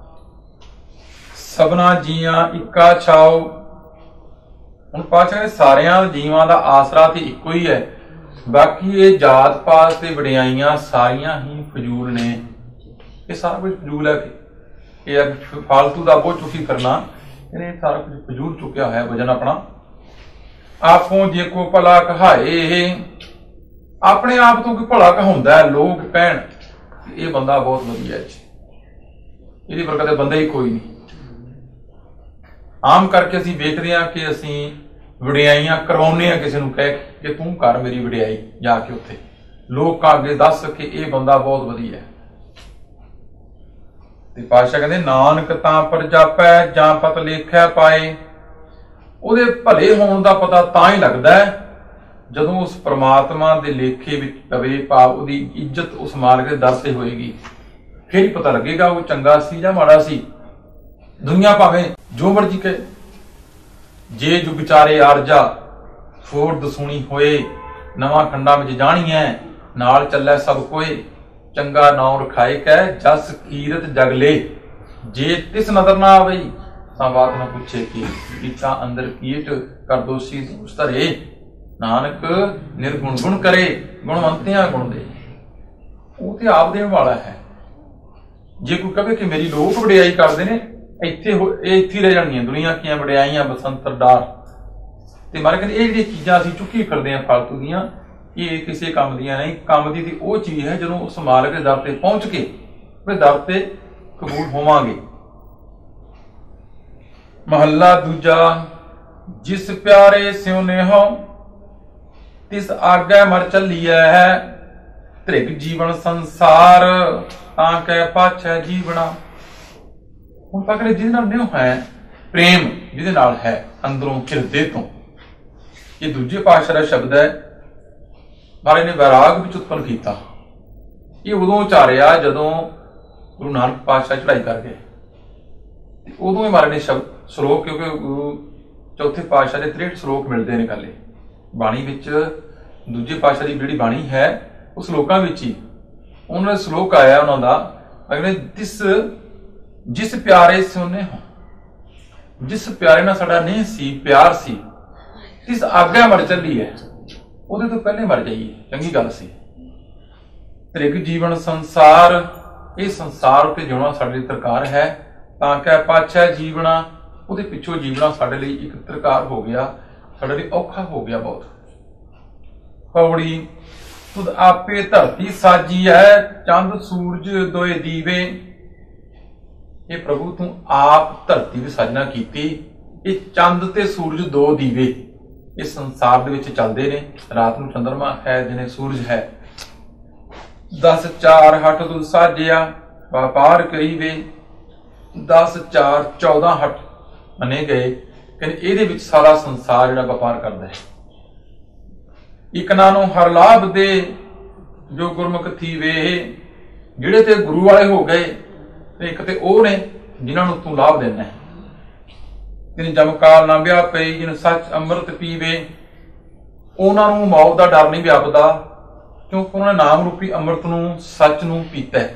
ਸਭਨਾ ਜੀਆਂ ਇੱਕਾ ਛਾਓ। ਹੁਣ ਪਾਤਸ਼ਾਹ ਸਾਰਿਆਂ ਜੀਵਾਂ ਦਾ ਆਸਰਾ ਤੇ ਇੱਕੋ ਹੀ ਹੈ, ਬਾਕੀ ਇਹ ਜਾਤ ਪਾਤ ਤੇ ਵਡਿਆਈਆਂ ਸਾਰੀਆਂ ਹੀ ਫਜ਼ੂਲ ਨੇ। ਇਹ ਸਾਰਾ ਕੁਝ ਫਜ਼ੂਲ ਹੈ। ਇਹ ਫਾਲਤੂ ਦਾ ਬੋਝ ਚੁੱਕੀ ਕਰਨਾ, ਇਹਨੇ ਸਾਰਾ ਕੁਝ ਫਜ਼ੂਲ ਚੁੱਕਿਆ ਹੋਇਆ ਵਜਨ ਆਪਣਾ। ਆਪੋਂ ਜੇ ਕੋ ਭਲਾ ਕਹਾਏ, ਆਪਣੇ ਆਪ ਤੋਂ ਕੋਈ ਭਲਾ ਕਹਾਉਂਦਾ ਹੈ, ਲੋਕ ਕਹਿਣ ਇਹ ਬੰਦਾ ਬਹੁਤ ਵਧੀਆ ਜੀ, ਇਹਦੀ ਵਰਗਾ ਤੇ ਬੰਦਾ ਹੀ ਕੋਈ ਨਹੀਂ। ਆਮ ਕਰਕੇ ਅਸੀਂ ਵੇਖਦੇ ਹਾਂ ਕਿ ਅਸੀਂ ਵਡਿਆਈਆਂ ਕਰਵਾਉਂਦੇ ਹਾਂ ਕਿਸੇ ਨੂੰ, ਕਹਿ ਕਿ ਤੂੰ ਕਰ ਮੇਰੀ ਵਡਿਆਈ, ਜਾ ਕੇ ਉੱਥੇ ਲੋਕਾਂ ਅੱਗੇ ਦੱਸ ਕਿ ਇਹ ਬੰਦਾ ਬਹੁਤ ਵਧੀਆ ਹੈ। ਤੇ ਪਾਤਸ਼ਾਹ ਕਹਿੰਦੇ ਨਾਨਕ ਤਾਂ ਪਰ ਜਾਪੈ ਜਾਂ ਪਤ ਲੇਖਿਆ ਪਾਏ। ਉਹਦੇ ਭਲੇ ਹੋਣ ਦਾ ਪਤਾ ਤਾਂ ਹੀ ਲੱਗਦਾ ਹੈ ਜਦੋਂ ਉਸ ਪ੍ਰਮਾਤਮਾ ਦੇ ਲੇਖੇ ਵਿੱਚ ਪਵੇ, ਭਾਵ ਉਹਦੀ ਇੱਜ਼ਤ ਉਸ ਮਾਲਕ ਦੇ ਦਰ ਤੇ ਹੋਏਗੀ, ਫਿਰ ਹੀ ਪਤਾ ਲੱਗੇਗਾ ਉਹ ਚੰਗਾ ਸੀ ਜਾਂ ਮਾੜਾ ਸੀ। ਦੁਨੀਆ ਭਾਵੇਂ ਜੋ ਮਰਜੀ ਕਹੇ, ਜੇ ਜੁਗ ਚਾਰੇ ਆਰਜਾ ਫੋੜ ਦਸੂਣੀ ਹੋਏ, ਨਵਾਂ ਖੰਡਾਂ ਵਿੱਚ ਜਾਣੀਐ ਨਾਲ ਚੱਲੈ ਸਭ ਕੋਏ। ਚੰਗਾ ਨਾਉ ਰਖਾਏ ਕਹਿ ਜਸ ਕੀਰਤ ਜਗਲੇ, ਜੇ ਤਿਸ ਨਦਰ ਨਾ ਆਵਈ ਤਾਂ ਬਾਤ ਨਾ ਪੁੱਛੇ ਕੀ। ਕੀਤਾ ਅੰਦਰ ਕੀਟ ਕਰ ਦੋਸ਼ੀ ਦੋਸ਼ ਧਰੇ, ਨਾਨਕ ਨਿਰਗੁਣ ਗੁਣ ਕਰੇ ਗੁਣਵੰਤਿਆਂ ਗੁਣ ਦੇ। ਉਹ ਤੇ ਆਪ ਦੇਣ ਵਾਲਾ ਹੈ। ਜੇ ਕੋਈ ਕਹੇ ਕਿ ਮੇਰੀ ਲੋਕ ਵਡਿਆਈ ਕਰਦੇ ਨੇ, ਇੱਥੇ ਇਹ ਇੱਥੇ ਰਹਿ ਜਾਣਗੀਆਂ ਦੁਨੀਆ ਦੀਆਂ ਵਡਿਆਈਆਂ ਬਸੰਤਰ ਡਾਰ। ਤੇ ਮਾਰੇ ਕਹਿੰਦੇ ਇਹ ਜਿਹੜੀਆਂ ਚੀਜ਼ਾਂ ਅਸੀਂ ਚੁੱਕੀ ਫਿਰਦੇ ਹਾਂ ਫਾਲਤੂ ਦੀਆਂ, ਇਹ ਕਿਸੇ ਕੰਮ ਦੀਆਂ ਨਹੀਂ। ਕੰਮ ਦੀ ਤੇ ਉਹ ਚੀਜ਼ ਹੈ ਜਦੋਂ ਉਸ ਮਾਲਕ ਦੇ ਦਰ ਤੇ ਪਹੁੰਚ ਕੇ ਆਪਣੇ ਦਰ ਤੇ ਕਬੂਲ ਹੋਵਾਂਗੇ। ਮਹੱਲਾ ਦੂਜਾ, ਜਿਸ ਪਿਆਰੇ ਸਿਉ ਨੇਹੋ ਤਿਸ ਆਗੇ ਮਰ ਚੱਲੀਐ। ਧ੍ਰਿਗ ਜੀਵਨ ਸੰਸਾਰ ਤਾਂ ਕਹਿ ਪਾਛੈ ਜੀਵਣਾ। ਹੁਣ ਪਕੜੇ ਜਿਹਦੇ ਨਾਲ ਨਿਉ ਹੈ ਪ੍ਰੇਮ, ਜਿਹਦੇ ਨਾਲ ਹੈ ਅੰਦਰੋਂ ਹਿਰਦੇ ਤੋਂ। ਇਹ ਦੂਜੇ ਪਾਤਸ਼ਾਹ ਦਾ ਸ਼ਬਦ ਹੈ। ਮਹਾਰਾਜ ਨੇ ਵੈਰਾਗ ਵਿੱਚ ਉਤਪੰਨ ਕੀਤਾ। ਇਹ ਉਦੋਂ ਉਚਾਰਿਆ ਜਦੋਂ ਗੁਰੂ ਨਾਨਕ ਪਾਤਸ਼ਾਹ ਚੜ੍ਹਾਈ ਕਰ ਗਏ। ਉਦੋਂ ਹੀ ਮਹਾਰਾਜ ਨੇ ਸ਼ਬਦ ਸ਼ਲੋਕ, ਕਿਉਂਕਿ ਗੁਰੂ ਚੌਥੇ ਪਾਤਸ਼ਾਹ ਦੇ 63 ਸ਼ਲੋਕ ਮਿਲਦੇ ਨੇ ਇਕੱਲੇ ਬਾਣੀ ਵਿੱਚ। ਦੂਜੇ ਪਾਤਸ਼ਾਹ ਦੀ ਜਿਹੜੀ ਬਾਣੀ ਹੈ ਉਹ ਸ਼ਲੋਕਾਂ ਵਿੱਚ ਹੀ ਉਹਨਾਂ ਦਾ ਸ਼ਲੋਕ ਆਇਆ ਉਹਨਾਂ ਦਾ, ਅਗਲੇ ਜਿਸ ਪਿਆਰੇ ਸੋਨੇ ਹੋ, ਜਿਸ ਪਿਆਰੇ ਨਾਲ ਸਾਡਾ ਨਹੀਂ ਸੀ ਪਿਆਰ ਸੀ, ਤਿਸ ਆਗਿਆ ਮਰ ਚੱਲੀ ਹੈ, ਉਹਦੇ ਤੋਂ ਪਹਿਲੇ ਮਰ ਜਾਈਏ, ਚੰਗੀ ਗੱਲ ਸੀ। ਧ੍ਰਿਗ ਜੀਵਨ ਸੰਸਾਰ, ਇਹ ਸੰਸਾਰ ਉੱਤੇ ਜਿਉਣਾ ਸਾਡੇ ਲਈ ਤਰਕਾਰ ਹੈ। ਤਾਂ ਕਹਿ ਪਾਛੈ ਜੀਵਣਾ, ਉਹਦੇ ਪਿੱਛੋਂ ਜੀਵਣਾ ਸਾਡੇ ਲਈ ਇੱਕ ਤਰਕਾਰ ਹੋ ਗਿਆ, ਸਾਡੇ ਲਈ ਔਖਾ ਹੋ ਗਿਆ ਬਹੁਤ। ਪੌੜੀ, ਤੁਧ ਆਪੇ ਧਰਤੀ ਸਾਜੀ ਹੈ, ਚੰਦ ਸੂਰਜ ਦੋਏ ਦੀਵੇ। ਇਹ ਪ੍ਰਭੂ ਤੂੰ ਆਪ ਧਰਤੀ ਦੀ ਸਾਜਨਾ ਕੀਤੀ। ਇਹ ਚੰਦ ਤੇ ਸੂਰਜ ਦੋ ਦੀਵੇ ਇਸ ਸੰਸਾਰ ਦੇ ਵਿੱਚ ਚੱਲਦੇ ਨੇ। ਰਾਤ ਨੂੰ ਚੰਦਰਮਾ ਹੈ, ਦਿਨੇ ਸੂਰਜ ਹੈ। 10 4 ਹੱਟ ਤੁਧ ਸਾਜਿਆ, ਵਪਾਰ ਕਰੀਵੇ। 10 4 14 ਹੱਟ ਮੰਨੇ ਗਏ। ਕਹਿੰਦੇ ਇਹਦੇ ਵਿੱਚ ਸਾਰਾ ਸੰਸਾਰ ਜਿਹੜਾ ਵਪਾਰ ਕਰਦਾ ਹੈ। ਇੱਕ ਨਾਲੋਂ ਹਰ ਲਾਭ ਦੇ ਜੋ ਗੁਰਮੁਖ ਥੀਵੇ, ਜਿਹੜੇ ਤੇ ਗੁਰੂ ਵਾਲੇ ਹੋ ਗਏ ਤੇ ਇੱਕ ਤੇ ਉਹ ਨੇ ਜਿਨ੍ਹਾਂ ਨੂੰ ਤੂੰ ਲਾਭ ਦੇਣਾ ਹੈ। ਤਿਨ ਜਮਕਾਲ ਨਾ ਵਿਆਪੇ, ਜਿਨ ਸੱਚ ਅੰਮ੍ਰਿਤ ਪੀਵੇ। ਉਹਨਾਂ ਨੂੰ ਮੌਤ ਦਾ ਡਰ ਨਹੀਂ ਵਿਆਪਦਾ, ਕਿਉਂਕਿ ਉਹਨਾਂ ਨੇ ਨਾਮ ਰੂਪੀ ਅੰਮ੍ਰਿਤ ਨੂੰ, ਸੱਚ ਨੂੰ ਪੀਤਾ ਹੈ।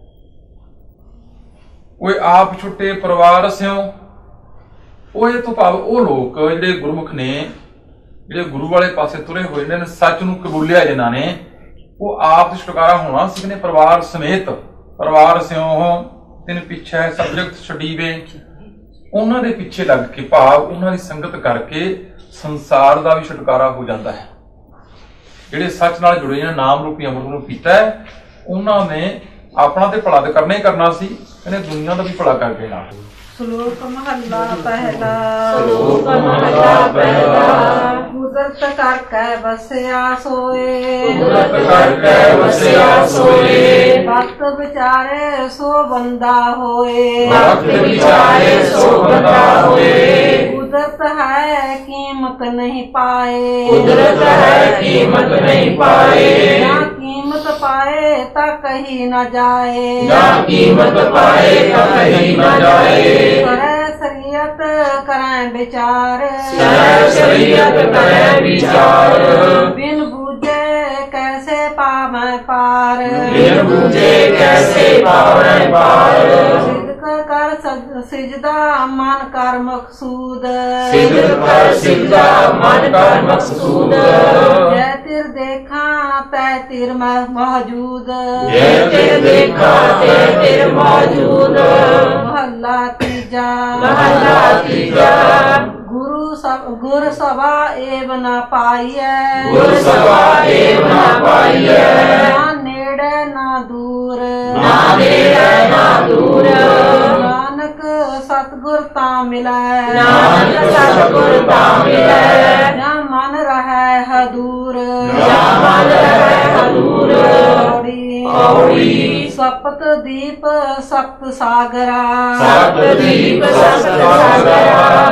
ਉਹ ਆਪ ਛੁੱਟੇ ਪਰਿਵਾਰ ਸਿਓ, ਉਹ ਇਹ ਤੋਂ ਭਾਵ ਉਹ ਲੋਕ ਜਿਹੜੇ ਗੁਰਮੁਖ ਨੇ, ਜਿਹੜੇ ਗੁਰੂ ਵਾਲੇ ਪਾਸੇ ਤੁਰੇ ਹੋਏ ਨੇ, ਸੱਚ ਨੂੰ ਕਬੂਲਿਆ ਜਿਨ੍ਹਾਂ ਨੇ, ਉਹ ਆਪ ਛੁਟਕਾਰਾ ਹੋਣਾ ਸੀ ਨੇ ਪਰਿਵਾਰ ਸਮੇਤ। ਪਰਿਵਾਰ ਸਿਓ ਤਿਨ ਪਿੱਛੇ ਸਭ ਜਗਤ ਛੱਡੀਵੇ। ਉਹਨਾਂ ਦੇ ਪਿੱਛੇ ਲੱਗ ਕੇ, ਭਾਵ ਉਹਨਾਂ ਦੀ ਸੰਗਤ ਕਰਕੇ ਸੰਸਾਰ ਦਾ ਵੀ ਛੁਟਕਾਰਾ ਹੋ ਜਾਂਦਾ ਹੈ। ਜਿਹੜੇ ਸੱਚ ਨਾਲ ਜੁੜੇ ਨੇ, ਨਾਮ ਰੂਪੀ ਅੰਮ੍ਰਿਤ ਨੂੰ ਪੀਤਾ ਹੈ, ਉਹਨਾਂ ਨੇ ਆਪਣਾ ਤੇ ਭਲਾ ਕਰਨਾ ਹੀ ਕਰਨਾ ਸੀ, ਇਹਨੇ ਦੁਨੀਆ ਦਾ ਵੀ ਭਲਾ ਕਰ ਦੇਣਾ। ਸ਼ਲੋਕ ਮਹੱਲਾ ਪਹਿਲਾ। ਸ਼ਲੋਕ ਮਹੱਲਾ ਪਹਿਲਾ। ਕੁਦਰਤ ਕਰਕੇ ਵਸਿਆ ਸੋਏ ਕੁਦਰਤ ਕਰਕੇ ਵਸਿਆ ਸੋਏ ਭਗਤ ਵਿਚਾਰੇ ਸੋ ਬੰਦਾ ਹੋਏ ਭਗਤ ਵਿਚਾਰੇ ਸੋ ਬੰਦਾ ਹੋਏ ਕੁਦਰਤ ਹੈ ਕੀਮਤ ਨਹੀਂ ਪਾਏ ਕੁਦਰਤ ਹੈ ਕੀਮਤ ਨਹੀਂ ਪਾਏ ਨਾ ਕੀਮਤ ਪਾਏ ਤਾਂ ਕਹੀ ਨਾ ਜਾਏ ਨਾ ਕੀਮਤ ਪਾਏ ਤਾਂ ਕਹੀ ਨਾ ਜਾਏ ਕਰੇ ਸ਼ਰੀਅਤ ਕਰੇ ਵਿਚਾਰ ਸਹਿ ਸ਼ਰੀਅਤ ਕਰੇ ਵਿਚਾਰ ਬਿਨ ਬੂਝੇ ਕੈਸੇ ਪਾਵੈ ਪਾਰ ਬਿਨ ਬੂਝੇ ਕੈਸੇ ਪਾਵੈ ਪਾਰ ਸਿਦਕ ਕਰ ਸਿਜਦਾ ਮਨ ਕਰ ਮਕਸੂਦ ਸਿਦਕ ਕਰ ਸਿਜਦਾ ਮਨ ਕਰ ਮਕਸੂਦ ਜੈ ਤਿਰ ਦੇਖਾਂ ਤੈ ਤਿਰ ਮੌਜੂਦ ਜੇ ਤੇ ਦੇਖਾ ਤੇ ਤੇਰ ਮੌਜੂਦ ਮਹੱਲਾ ਤੀਜਾ ਮਹੱਲਾ ਤੀਜਾ ਗੁਰ ਸਭਾ ਏਵ ਨਾ ਪਾਈਐ ਗੁਰ ਸਭਾ ਏਵ ਨਾ ਪਾਈਐ ਨਾ ਨੇੜੇ ਨਾ ਦੂਰ ਨਾ ਨੇੜੇ ਨਾ ਦੂਰ ਨਾਨਕ ਸਤਿਗੁਰ ਤਾਂ ਮਿਲੈ ਨਾਨਕ ਸਤਿਗੁਰ ਤਾਂ ਮਿਲੈ ਜਾਂ ਮਨ ਰਹੈ ਹਦੂਰ ਜਾਂ ਮਨ ਰਹੈ ਹਦੂਰ ਔੜੀ ਸਪਤ ਦੀਪ ਸਪਤ ਸਾਗਰਾ ਸਪਤ ਦੀਪ ਸਪਤ ਸਾਗਰਾ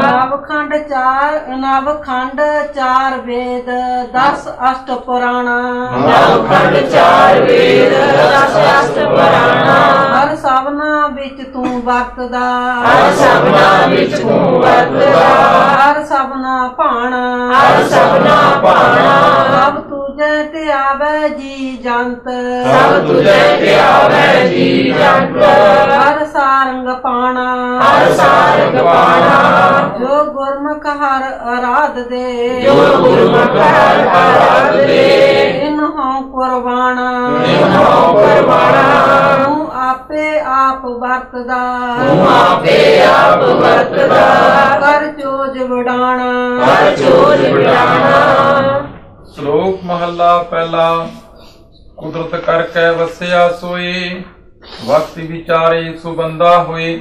ਨਵਖੰਡ ਚਾਰ ਵੇਦ 10 ਅਸ਼ਟ ਪੁਰਾਣਾ ਨਵਖੰਡ ਚਾਰ ਵੇਦ 10 ਅਸ਼ਟ ਪੁਰਾਣਾ ਹਰ ਸਭਨਾ ਵਿੱਚ ਤੂੰ ਵਰਤਦਾ ਹਰ ਸਭਨਾ ਵਿੱਚ ਤੂੰ ਵਰਤਦਾ ਹਰ ਸਭਨਾ ਭਾਣਾ ਹਰ ਸਭਨਾ ਭਾਣਾ ਸਭ ਤੁਝੇ ਤੇ ਆਵੇ ਜੀ ਜੰਤ ਸਭ ਤੁਝੇ ਤੇ ਆਵੇ ਜੀ ਜੰਤ ਹਰ ਸਾਰੰਗ ਪਾਣਾ ਹਰ ਸਾਰੰਗ ਪਾਣਾ ਜੋ ਗੁਰਮੁਖ ਹਰ ਅਰਾਧ ਦੇ ਜੋ ਗੁਰਮੁਖ ਹਰ ਆਰਾਧ ਦੇ ਇਨਹੁ ਕੁਰਬਾਨਾ ਇਨਹੁ ਕੁਰਬਾਨਾ ਤੂੰ ਆਪੇ ਆਪ ਵਰਤਦਾ ਤੂੰ ਆਪੇ ਆਪ ਵਰਤਦਾ ਕਰ ਚੋਜ ਵਡਾਣਾ ਕਰ ਚੋਜ ਵਡਾਣਾ ਸ਼ਲੋਕ ਮਹੱਲਾ ਪਹਿਲਾ ਕੁਦਰਤ ਕਰਕੇ ਵਸਿਆ ਸੋਏ ਵਕਤ ਵਿਚਾਰੇ ਸੋ ਬੰਦਾ ਹੋਏ।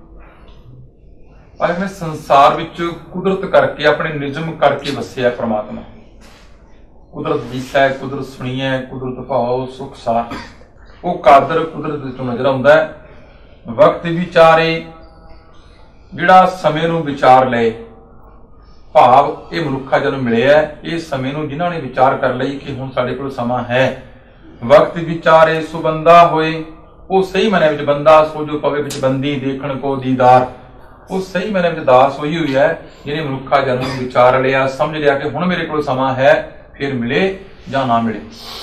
ਆਪਣੇ ਸੰਸਾਰ ਵਿੱਚ ਕੁਦਰਤ ਕਰਕੇ ਆਪਣੇ ਨਿਯਮ ਕਰਕੇ ਵਸਿਆ ਪ੍ਰਮਾਤਮਾ। ਕੁਦਰਤ ਦਿਸੈ ਕੁਦਰਤ ਸੁਣੀਐ ਕੁਦਰਤ ਭਾਉ ਸੁਖ ਸਾਰ ਉਹ ਕਾਦਰ ਕੁਦਰਤ ਵਿੱਚੋਂ ਨਜ਼ਰ ਆਉਂਦਾ ਹੈ। ਵਕਤ ਵਿਚਾਰੇ ਜਿਹੜਾ ਸਮੇਂ ਨੂੰ ਵਿਚਾਰ ਲਏ ਭਾਵ ਇਹ ਮਨੁੱਖਾ ਜਨਮ ਮਿਲਿਆ ਇਹ ਸਮੇਂ ਨੂੰ ਜਿਨ੍ਹਾਂ ਨੇ ਵਿਚਾਰ ਕਰ ਲਈ ਕਿ ਹੁਣ ਸਾਡੇ ਕੋਲ ਸਮਾਂ ਹੈ। ਵਕਤ ਵਿਚਾਰੇ ਸੋ ਬੰਦਾ ਹੋਏ ਉਹ ਸਹੀ ਮਾਇਨੇ ਵਿੱਚ ਬੰਦਾ ਸੋ ਜੋ ਪਵੇ ਵਿੱਚ ਬੰਦੀ ਦੇਖਣ ਕੋ ਦੀਦਾਰ ਉਹ ਸਹੀ ਮਾਇਨੇ ਵਿੱਚ ਦਾਸ ਹੋਈ ਹੋਈ ਹੈ ਜਿਹਨੇ ਮਨੁੱਖਾ ਜਨਮ ਨੂੰ ਵਿਚਾਰ ਲਿਆ ਸਮਝ ਲਿਆ ਕਿ ਹੁਣ ਮੇਰੇ ਕੋਲ ਸਮਾਂ ਹੈ ਫਿਰ ਮਿਲੇ ਜਾਂ ਨਾ ਮਿਲੇ।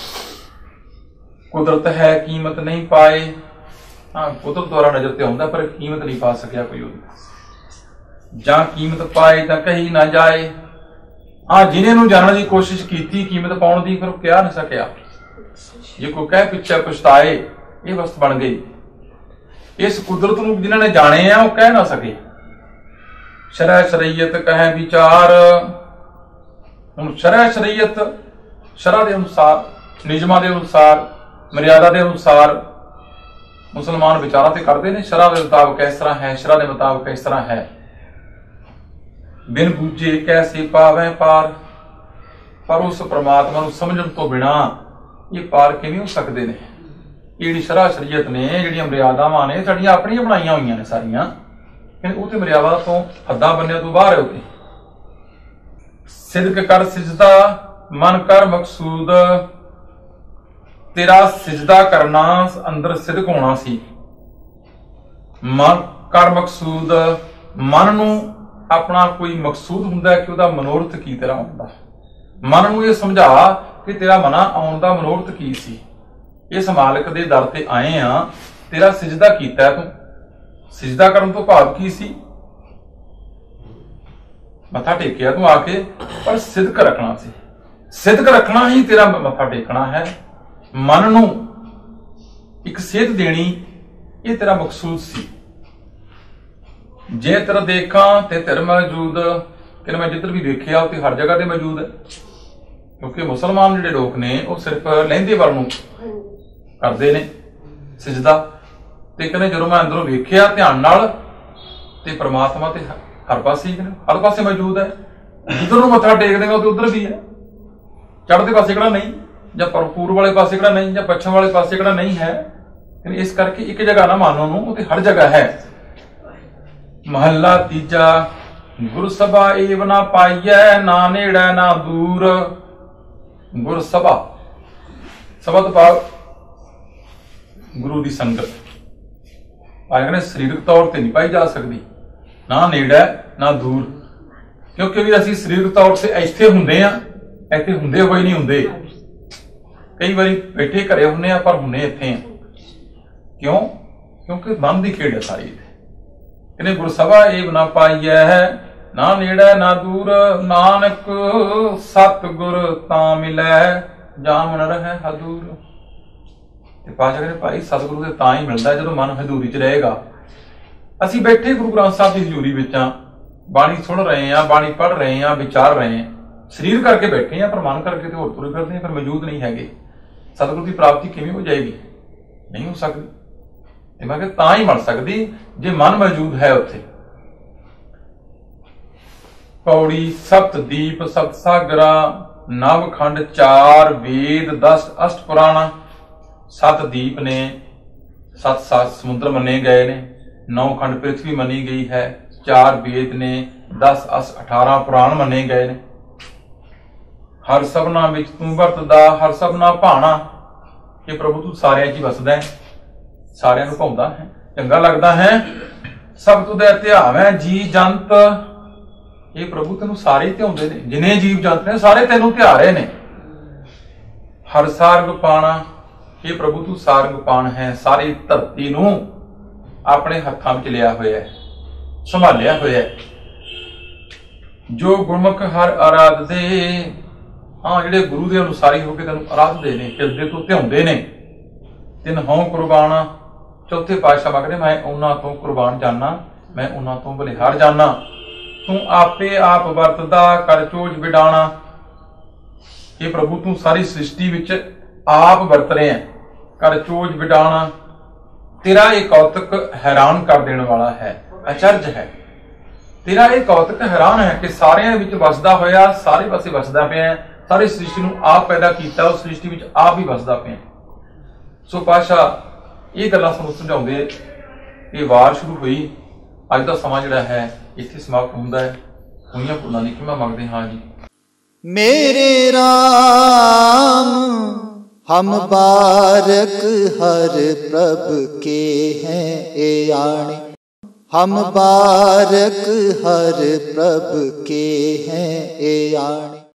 ਕੁਦਰਤ ਹੈ ਕੀਮਤ ਨਹੀਂ ਪਾਏ। ਹਾਂ ਕੁਦਰਤ ਦੁਆਰਾ ਨਜ਼ਰ ਤੇ ਆਉਂਦਾ ਪਰ ਕੀਮਤ ਨਹੀਂ ਪਾ ਸਕਿਆ ਕੋਈ ਉਹਦੀ ਜਾਂ ਕੀਮਤ ਪਾਏ ਤਾਂ ਕਹੀ ਨਾ ਜਾਏ। ਹਾਂ ਜਿਹਨੇ ਨੂੰ ਜਾਣਨ ਦੀ ਕੋਸ਼ਿਸ਼ ਕੀਤੀ ਕੀਮਤ ਪਾਉਣ ਦੀ ਫਿਰ ਉਹ ਕਹਿ ਨਹੀਂ ਸਕਿਆ। ਜੇ ਕੋਈ ਕਹਿ ਪਿੱਛੇ ਪਛਤਾਏ ਇਹ ਵਸਤ ਬਣ ਗਈ। ਇਸ ਕੁਦਰਤ ਨੂੰ ਜਿਨ੍ਹਾਂ ਨੇ ਜਾਣੇ ਆ ਉਹ ਕਹਿ ਨਾ ਸਕੇ। ਸ਼ਰਅ ਸ਼ਰੀਅਤ ਕਹੇ ਵਿਚਾਰ। ਹੁਣ ਸ਼ਰਅ ਸ਼ਰੀਅਤ ਸ਼ਰਅ ਦੇ ਅਨੁਸਾਰ ਨਿਯਮਾਂ ਦੇ ਅਨੁਸਾਰ ਮਰਿਆਦਾ ਦੇ ਅਨੁਸਾਰ ਮੁਸਲਮਾਨ ਵਿਚਾਰਾਂ ਤੇ ਕਰਦੇ ਨੇ। ਸ਼ਰਅ ਦੇ ਮੁਤਾਬਕ ਇਸ ਤਰ੍ਹਾਂ ਹੈ ਸ਼ਰਅ ਦੇ ਮੁਤਾਬਕ ਇਸ ਤਰ੍ਹਾਂ ਹੈ। ਬਿਨ ਬੂਝੇ ਕੈਸੇ ਪਾਵੈ ਪਾਰ। ਪਰ ਉਸ ਪ੍ਰਮਾਤਮਾ ਨੂੰ ਸਮਝਣ ਤੋਂ ਬਿਨਾ ਇਹ ਪਾਰ ਕਿਵੇਂ ਹੋ ਸਕਦੇ ਨੇ। ਇਹ ਜਿਹੜੀ ਸ਼ਰਅ ਸ਼ਰੀਅਤ ਨੇ ਜਿਹੜੀਆਂ ਮਰਿਆਦਾਵਾਂ ਨੇ ਸਾਡੀਆਂ ਆਪਣੀਆਂ ਬਣਾਈਆਂ ਹੋਈਆਂ ਨੇ ਸਾਰੀਆਂ ਉਹ ਤੇ ਮਰਿਆਦਾ ਤੋਂ ਹੱਦਾਂ ਬੰਨਿਆਂ ਤੋਂ ਬਾਹਰ ਹੈ। ਉਹ ਤੇ ਸਿਦਕ ਕਰ ਸਿਜਦਾ ਮਨ ਕਰ ਮਕਸੂਦ। ਤੇਰਾ ਸਿਜਦਾ ਕਰਨਾ ਅੰਦਰ ਸਿਦਕ ਹੋਣਾ ਸੀ। ਮਨ ਕਰ ਮਕਸੂਦ ਮਨ ਨੂੰ ਆਪਣਾ ਕੋਈ ਮਕਸੂਦ ਹੁੰਦਾ ਕਿ ਉਹਦਾ ਮਨੋਰਥ ਕੀ ਤੇਰਾ ਹੁੰਦਾ। ਮਨ ਨੂੰ ਇਹ ਸਮਝਾ ਕਿ ਤੇਰਾ ਮਨਾ ਆਉਣ ਦਾ ਮਨੋਰਥ ਕੀ ਸੀ। ਇਸ ਮਾਲਕ ਦੇ ਦਰ ਤੇ ਆਏ ਆ ਤੇਰਾ ਸਿਜਦਾ ਕੀਤਾ ਤੂੰ। ਸਿਜਦਾ ਕਰਨ ਤੋਂ ਭਾਵ ਕੀ ਸੀ। ਮੱਥਾ ਟੇਕਿਆ ਤੂੰ ਆ ਕੇ ਪਰ ਸਿਦਕ ਰੱਖਣਾ ਸੀ। ਸਿਦਕ ਰੱਖਣਾ ਹੀ ਤੇਰਾ ਮੱਥਾ ਟੇਕਣਾ ਹੈ। ਮਨ ਨੂੰ ਇੱਕ ਸੇਧ ਦੇਣੀ ਇਹ ਤੇਰਾ ਮਕਸੂਦ ਸੀ। ਜੇ ਤੇਰਾ ਦੇਖਾਂ ਤੇ ਤੇਰੇ ਮੌਜੂਦ ਕਿ ਮੈਂ ਜਿੱਧਰ ਵੀ ਦੇਖਿਆ ਉੱਥੇ ਹਰ ਜਗ੍ਹਾ ਤੇ ਮੌਜੂਦ ਹੈ। ਕਿਉਂਕਿ ਮੁਸਲਮਾਨ ਜਿਹੜੇ ਲੋਕ ਨੇ ਉਹ ਸਿਰਫ ਲਹਿੰਦੇ ਵੱਲ ਨੂੰ ਕਰਦੇ ਨੇ ਸਿਜਦਾ ਤੇ ਕਹਿੰਦੇ ਜਦੋਂ ਮੈਂ ਅੰਦਰੋਂ ਵੇਖਿਆ ਧਿਆਨ ਨਾਲ ਤੇ ਪ੍ਰਮਾਤਮਾ ਤੇ ਹਰ ਪਾਸੇ ਮੌਜੂਦ ਹੈ। ਜਿੱਧਰ ਨੂੰ ਮੱਥਾ ਟੇਕ ਦੇਗਾ ਤੇ ਉਧਰ ਵੀ ਹੈ। ਚੜ੍ਹਦੇ ਪਾਸੇ ਕਿਹੜਾ ਨਹੀਂ, ਜਾਂ ਪੂਰਬ ਵਾਲੇ ਪਾਸੇ ਕਿਹੜਾ ਨਹੀਂ, ਜਾਂ ਪੱਛਮ ਵਾਲੇ ਪਾਸੇ ਕਿਹੜਾ ਨਹੀਂ ਹੈ। ਇਸ ਕਰਕੇ ਇੱਕ ਜਗ੍ਹਾ ਨਾ ਮਾਨੋ ਨੂੰ, ਉਹ ਤੇ ਹਰ ਜਗ੍ਹਾ ਹੈ। ਮਹੱਲਾ ਤੀਜਾ। ਗੁਰ ਸਭਾ ਏਵ ਨਾ ਪਾਈਐ, ਨਾ ਨੇੜੇ ਨਾ ਦੂਰ। ਗੁਰ ਸਭਾ, ਸਭਾ ਤੋਂ ਭਾਵ ਗੁਰੂ ਦੀ ਸੰਗਤ ਕਹਿੰਦੇ ਸਰੀਰਕ ਤੌਰ ਤੇ ਨਹੀਂ ਪਾਈ ਜਾ ਸਕਦੀ, ਨਾ ਨੇੜੇ ਨਾ ਦੂਰ। ਕਿਉਂਕਿ ਵੀ ਅਸੀਂ ਸਰੀਰਕ ਤੌਰ ਤੇ ਇੱਥੇ ਹੁੰਦੇ ਆ, ਇੱਥੇ ਹੁੰਦੇ ਹੋਏ ਨਹੀਂ ਹੁੰਦੇ। ਕਈ ਵਾਰੀ ਬੈਠੇ ਘਰੇ ਹੁੰਦੇ ਆ ਪਰ ਹੁੰਦੇ ਇੱਥੇ ਆ। ਕਿਉਂ? ਕਿਉਂਕਿ ਮਨ ਦੀ ਖੇਡ ਹੈ ਸਾਰੀ। ਕਹਿੰਦੇ ਗੁਰਸਭਾ ਏਵ ਨਾ ਪਾਈਐ, ਨਾ ਨੇੜੇ ਨਾ ਦੂਰ। ਨਾਨਕ ਸਤਿਗੁਰ ਤਾਂ ਮਿਲੈ, ਜਾਂ ਮਨ ਰਹਿ ਹਦੂਰ। ਤੇ ਪਾਸ਼ਾ ਕਹਿੰਦੇ ਭਾਈ ਸਤਿਗੁਰੂ ਦੇ ਤਾਂ ਹੀ ਮਿਲਦਾ ਜਦੋਂ ਮਨ ਹਜ਼ੂਰੀ ਚ ਰਹੇਗਾ। ਅਸੀਂ ਬੈਠੇ ਗੁਰੂ ਗ੍ਰੰਥ ਸਾਹਿਬ ਦੀ ਹਜ਼ੂਰੀ ਵਿੱਚ ਆ, ਬਾਣੀ ਸੁਣ ਰਹੇ ਆ, ਬਾਣੀ ਪੜ੍ਹ ਰਹੇ ਆ, ਵਿਚਾਰ ਰਹੇ ਆ। ਸਰੀਰ ਕਰਕੇ ਬੈਠੇ ਆ ਪਰ ਮਨ ਕਰਕੇ ਤੇ ਹੋਰ ਤੁਰੇ ਫਿਰਦੇ ਆ, ਪਰ ਮੌਜੂਦ ਨਹੀਂ ਹੈਗੇ। ਸਤਿਗੁਰੂ ਦੀ ਪ੍ਰਾਪਤੀ ਕਿਵੇਂ ਹੋ ਜਾਏਗੀ? ਨਹੀਂ ਹੋ ਸਕਦੀ। ਤੇ ਮੈਂ ਕਿਹਾ ਤਾਂ ਹੀ ਬਣ ਸਕਦੀ ਜੇ ਮਨ ਮੌਜੂਦ ਹੈ ਉੱਥੇ। ਪੌੜੀ। ਸਪਤਦੀਪ ਸਪਤ ਸਾਗਰਾ, ਨਵ ਖੰਡ 4 ਵੇਦ 10 ਅਸ਼ਟ ਪੁਰਾਣਾ। 7 ਦੀਪ ਨੇ, 7 ਸਮੁੰਦਰ ਮੰਨੇ ਗਏ ਨੇ, 9 ਖੰਡ ਪ੍ਰਿਥਵੀ ਮੰਨੀ ਗਈ ਹੈ, 4 ਵੇਦ ਨੇ, 10 18 ਪੁਰਾਣ ਮੰਨੇ ਗਏ ਨੇ। ਹਰ ਸਭਨਾ ਵਿੱਚ ਤੂੰ ਵਰਤਦਾ, ਹਰ ਸਭਨਾ ਭਾਣਾ। ਕਿ ਪ੍ਰਭੂ ਤੂੰ ਸਾਰਿਆਂ 'ਚ ਹੀ ਵਸਦਾ ਹੈ, ਸਾਰਿਆਂ ਨੂੰ ਭਾਉਂਦਾ ਹੈ, ਚੰਗਾ ਲੱਗਦਾ ਹੈ। ਸਭ ਤੁਧੇ ਧਿਆਵ ਹੈ ਜੀ ਜੰਤ। ਇਹ ਪ੍ਰਭੂ ਤੈਨੂੰ ਸਾਰੇ ਧਿਆਉਂਦੇ ਨੇ, ਜਿੰਨੇ ਜੀਵ ਜੰਤ ਨੇ ਸਾਰੇ ਤੈਨੂੰ ਧਿਆ ਰਹੇ ਨੇ। ਹਰ ਸਾਰਗ ਪਾਣਾ। ਇਹ ਪ੍ਰਭੂ ਤੂੰ ਸਾਰੰਗਪਾਨ ਹੈ, ਸਾਰੀ ਧਰਤੀ ਨੂੰ ਆਪਣੇ ਹੱਥਾਂ ਵਿੱਚ ਲਿਆ ਹੋਇਆ ਹੈ, ਸੰਭਾਲਿਆ ਹੋਇਆ ਹੈ। ਜੋ ਗੁਰਮੁਖ ਹਰ ਆਰਾਧਦੇ। ਹਾਂ, ਜਿਹੜੇ ਗੁਰੂ ਦੇ ਅਨੁਸਾਰੀ ਹੋ ਕੇ ਤੈਨੂੰ ਆਰਾਧਦੇ ਨੇ, ਹਿਰਦੇ ਤੋਂ ਧਿਆਉਂਦੇ ਨੇ। ਤਿਨ ਹੋਂ ਕੁਰਬਾਨਾ। ਚੌਥੇ ਪਾਤਸ਼ਾਹ ਕਹਿੰਦੇ ਮੈਂ ਉਹਨਾਂ ਤੋਂ ਕੁਰਬਾਨ ਜਾਨਾ, ਮੈਂ ਉਹਨਾਂ ਤੋਂ ਬਲਿਹਾਰ ਜਾਨਾ। ਤੂੰ ਆਪੇ ਆਪ ਵਰਤਦਾ, ਕਰ ਚੋਜ ਵਿਡਾਣਾ। ਇਹ ਪ੍ਰਭੂ ਤੂੰ ਸਾਰੀ ਸ੍ਰਿਸ਼ਟੀ ਵਿੱਚ ਆਪ ਵਰਤ ਰਿਹਾ, ਕਰ ਚੋਜ ਵਿਡਾਣਾ। ਤੇਰਾ ਇਹ ਕੌਤਕ ਹੈਰਾਨ ਕਰ ਦੇਣ ਵਾਲਾ ਹੈ, ਅਚਰਜ ਹੈ। ਤੇਰਾ ਇਹ ਕੌਤਕ ਹੈਰਾਨ ਹੈ ਕਿ ਸਾਰਿਆਂ ਵਿੱਚ ਵਸਦਾ ਹੋਇਆ ਸਾਰੇ ਪਾਸੇ ਵਸਦਾ ਪਿਆ, ਸਾਰੀ ਸ੍ਰਿਸ਼ਟੀ ਨੂੰ ਆਪ ਪੈਦਾ ਕੀਤਾ, ਉਸ ਸ੍ਰਿਸ਼ਟੀ ਵਿੱਚ ਆਪ ਹੀ ਵਸਦਾ ਪਿਆ। ਸੋ ਪਾਤਸ਼ਾਹ ਇਹ ਗੱਲਾਂ ਸਾਨੂੰ ਸਮਝਾਉਂਦੇ। ਇਹ ਵਾਰ ਸ਼ੁਰੂ ਹੋਈ, ਅੱਜ ਦਾ ਸਮਾਂ ਜਿਹੜਾ ਹੈ ਇੱਥੇ ਸਮਾਪਤ ਹੁੰਦਾ ਹੈ। ਹੋਈਆਂ ਭੁੱਲਾਂ ਦੀ ਖਿਮਾ ਮੰਗਦੇ ਹਾਂ ਜੀ। मेरे राम हम बारक हर प्रभ के हैं एयाणे। हम बारक हर प्रभ के हैं एयाणे।